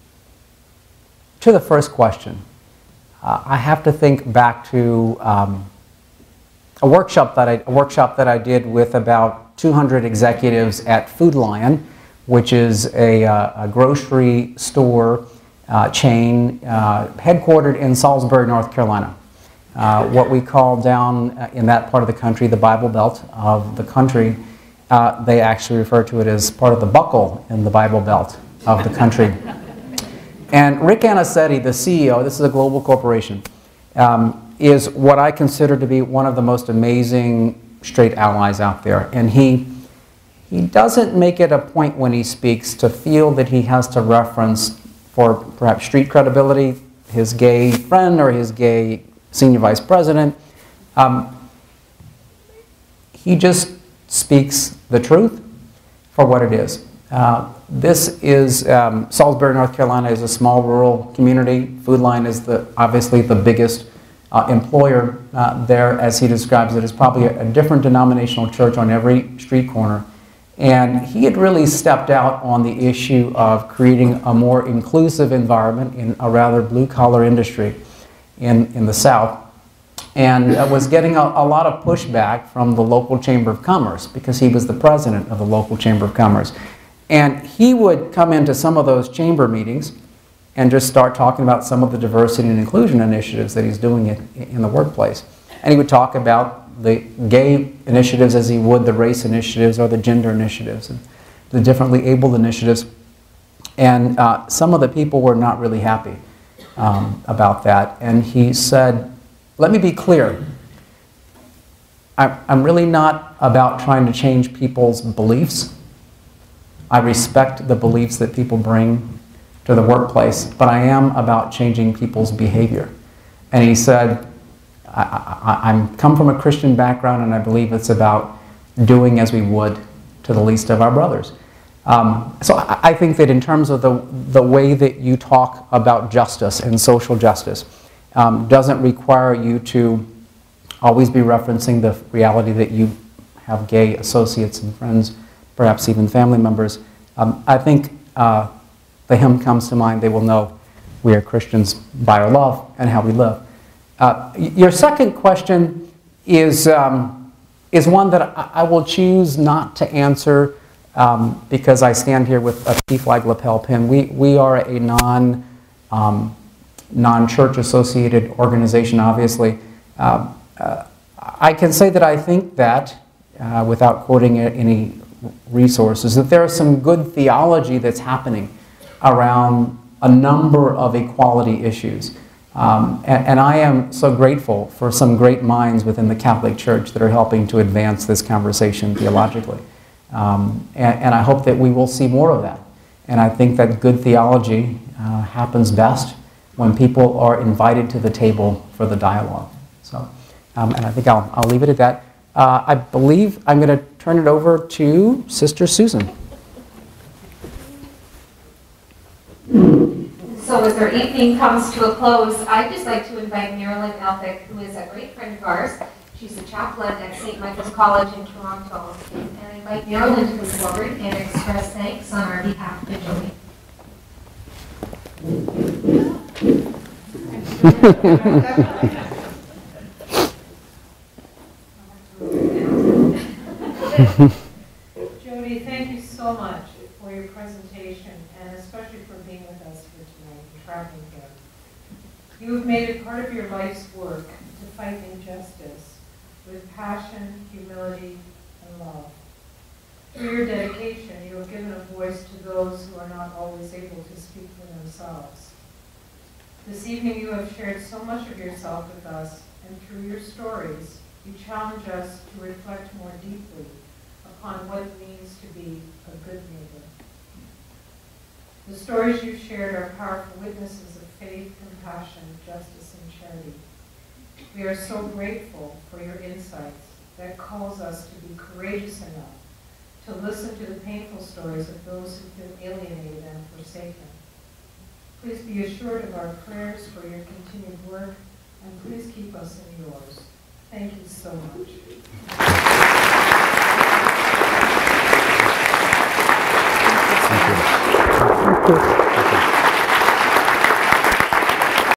first question, I have to think back to a workshop that I did with about 200 executives at Food Lion, which is a grocery store chain headquartered in Salisbury, North Carolina. What we call down in that part of the country the Bible Belt of the country. They actually refer to it as part of the buckle in the Bible Belt of the country. And Rick Anicetti, the CEO, this is a global corporation, is what I consider to be one of the most amazing straight allies out there. And he he doesn't make it a point when he speaks to feel that he has to reference, for perhaps street credibility, his gay friend or his gay senior vice president. He just speaks the truth for what it is. This is, Salisbury, North Carolina is a small rural community. Food Line is obviously the biggest employer there, as he describes it. It's probably a different denominational church on every street corner. And he had really stepped out on the issue of creating a more inclusive environment in a rather blue-collar industry in the South, and was getting a lot of pushback from the local Chamber of Commerce because he was the president of the local Chamber of Commerce. And he would come into some of those chamber meetings and just start talking about some of the diversity and inclusion initiatives that he's doing in the workplace. And he would talk about the gay initiatives as he would the race initiatives or the gender initiatives and the differently abled initiatives. And some of the people were not really happy about that. And he said, let me be clear. I'm really not about trying to change people's beliefs. I respect the beliefs that people bring to the workplace, but I am about changing people's behavior. And he said, I'm come from a Christian background, and I believe it's about doing as we would to the least of our brothers. So I think that in terms of the way that you talk about justice and social justice doesn't require you to always be referencing the reality that you have gay associates and friends, perhaps even family members. I think the hymn comes to mind, they will know we are Christians by our love and how we live. Your second question is one that I will choose not to answer because I stand here with a P-flag lapel pin. We are a non-church associated organization, obviously. I can say that I think that, without quoting any resources, that there is some good theology that's happening around a number of equality issues. And I am so grateful for some great minds within the Catholic Church that are helping to advance this conversation theologically. And I hope that we will see more of that. And I think that good theology happens best when people are invited to the table for the dialogue. So, and I think I'll leave it at that. I believe I'm going to turn it over to Sister Susan. So as our evening comes to a close, I'd just like to invite Marilyn Elphick, who is a great friend of ours. She's a chaplain at St. Michael's College in Toronto. And I invite Marilyn to come forward and express thanks on our behalf to Jody. Jody, thank you so much for your presentation and especially for being with us here tonight and traveling here. You have made it part of your life's work to fight injustice with passion, humility, and love. Through your dedication, you have given a voice to those who are not always able to speak for themselves. This evening you have shared so much of yourself with us, and through your stories, you challenge us to reflect more deeply upon what it means to be a good neighbor. The stories you've shared are powerful witnesses of faith, compassion, justice, and charity. We are so grateful for your insights that calls us to be courageous enough to listen to the painful stories of those who feel alienated and forsaken. Please be assured of our prayers for your continued work, and please keep us in yours. Thank you so much. Thank you.